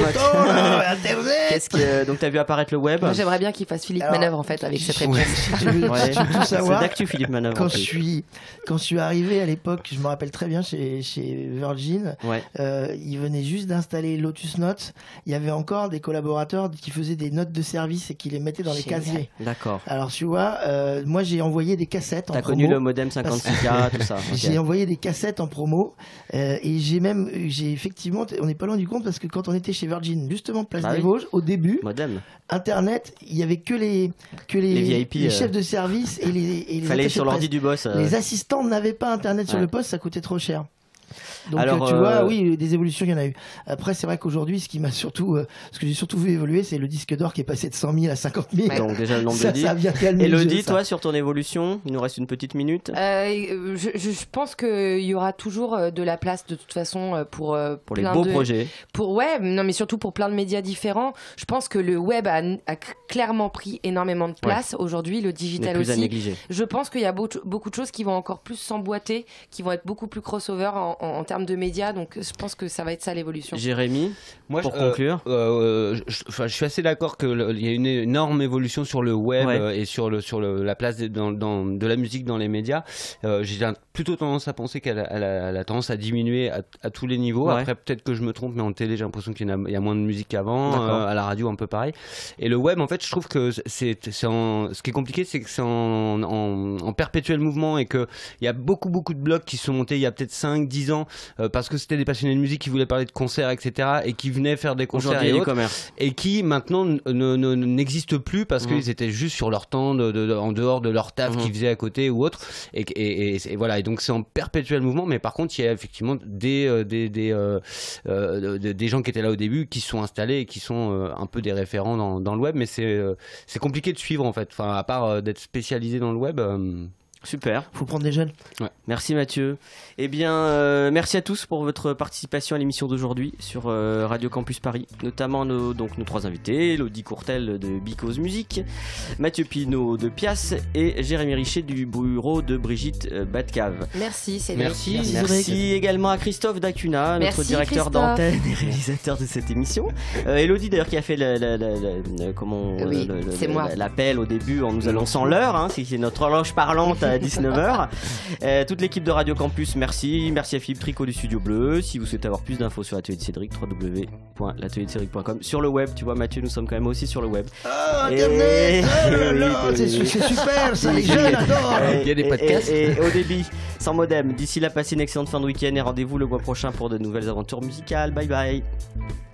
H: Internet.
G: Donc tu as vu apparaître le web.
A: Moi, j'aimerais bien qu'il fasse Philippe Manœuvre en fait avec cette réponse.
H: Si tu veux tout savoir,
G: c'est d'actu Philippe Manœuvre.
H: Quand je suis arrivé à l'époque, je me rappelle très bien chez Virgin, ils venaient juste d'installer Lotus Notes. Il y avait encore des collaborateurs qui faisaient des notes de service et qui les mettaient dans les casiers.
G: D'accord.
H: Alors tu vois, moi j'ai envoyé des cassettes en promo.
G: T'as connu le modem 56K, tout ça. Okay.
H: J'ai envoyé des cassettes en promo et j'ai effectivement, on n'est pas loin du compte parce que quand on était chez Virgin, justement place des Vosges, au début,
G: modem.
H: Internet, il y avait que les
G: VIP,
H: les chefs de service et les
G: fallait sur l'ordi du boss.
H: Les assistants n'avaient pas Internet sur le poste, ça coûtait trop cher. Donc alors, tu vois, oui, des évolutions, il y en a eu. Après, c'est vrai qu'aujourd'hui, ce que j'ai surtout vu évoluer, c'est le disque d'or qui est passé de 100 000 à 50 000.
G: Donc déjà le nombre de disques.
H: Ça a bien calmé.
G: Elodie, toi, sur ton évolution, il nous reste une petite minute.
A: Je pense qu'il y aura toujours de la place de toute façon pour
G: les beaux projets.
A: Mais surtout pour plein de médias différents. Je pense que le web a clairement pris énormément de place aujourd'hui, le digital aussi. À négliger. Je pense qu'il y a beaucoup de choses qui vont encore plus s'emboîter, qui vont être beaucoup plus crossover en termes de médias, donc je pense que ça va être ça l'évolution.
G: Jérémy, pour conclure,
I: je suis assez d'accord qu'il y a une énorme évolution sur le web et sur la place de la musique dans les médias. J'ai plutôt tendance à penser qu'elle a tendance à diminuer à tous les niveaux. Après peut-être que je me trompe, mais en télé j'ai l'impression qu'il y a moins de musique qu'avant, à la radio un peu pareil. Et le web, en fait, je trouve que ce qui est compliqué, c'est que c'est en perpétuel mouvement et qu'il y a beaucoup de blogs qui sont montés il y a peut-être 5-10 ans parce que c'était des passionnés de musique qui voulaient parler de concerts, etc., et qui venaient faire des concerts et qui maintenant n'existent plus parce qu'ils étaient juste sur leur temps en dehors de leur taf qu'ils faisaient à côté ou autre, et voilà, et donc c'est en perpétuel mouvement. Mais par contre il y a effectivement des gens qui étaient là au début, qui se sont installés et qui sont un peu des référents dans le web, mais c'est compliqué de suivre en fait, enfin, à part d'être spécialisé dans le web.
G: Super.
H: Faut prendre des jeunes.
G: Ouais. Merci Mathieu. Eh bien, merci à tous pour votre participation à l'émission d'aujourd'hui sur Radio Campus Paris, notamment nos trois invités, Elodie Courtel de Because Music, Mathieu Pinot de Pias et Jérémy Richer du bureau de Brigitte Batcave.
A: Merci Cédric.
G: Merci également à Christophe Dacuna, notre directeur d'antenne et réalisateur de cette émission. Elodie d'ailleurs qui a fait l'appel au début en nous annonçant l'heure, c'est notre horloge parlante à 19h. Toute l'équipe de Radio Campus, merci à Philippe Tricot du Studio Bleu. Si vous souhaitez avoir plus d'infos sur l'atelier de Cédric, www.l'atelierdecédric.com. Sur le web, tu vois Mathieu, nous sommes quand même aussi sur le web.
H: Internet, c'est super, ça, les jeunes adorent.
I: Il y a des podcasts
G: et au débit, sans modem. D'ici là, passez une excellente fin de week-end et rendez-vous le mois prochain pour de nouvelles aventures musicales. Bye bye.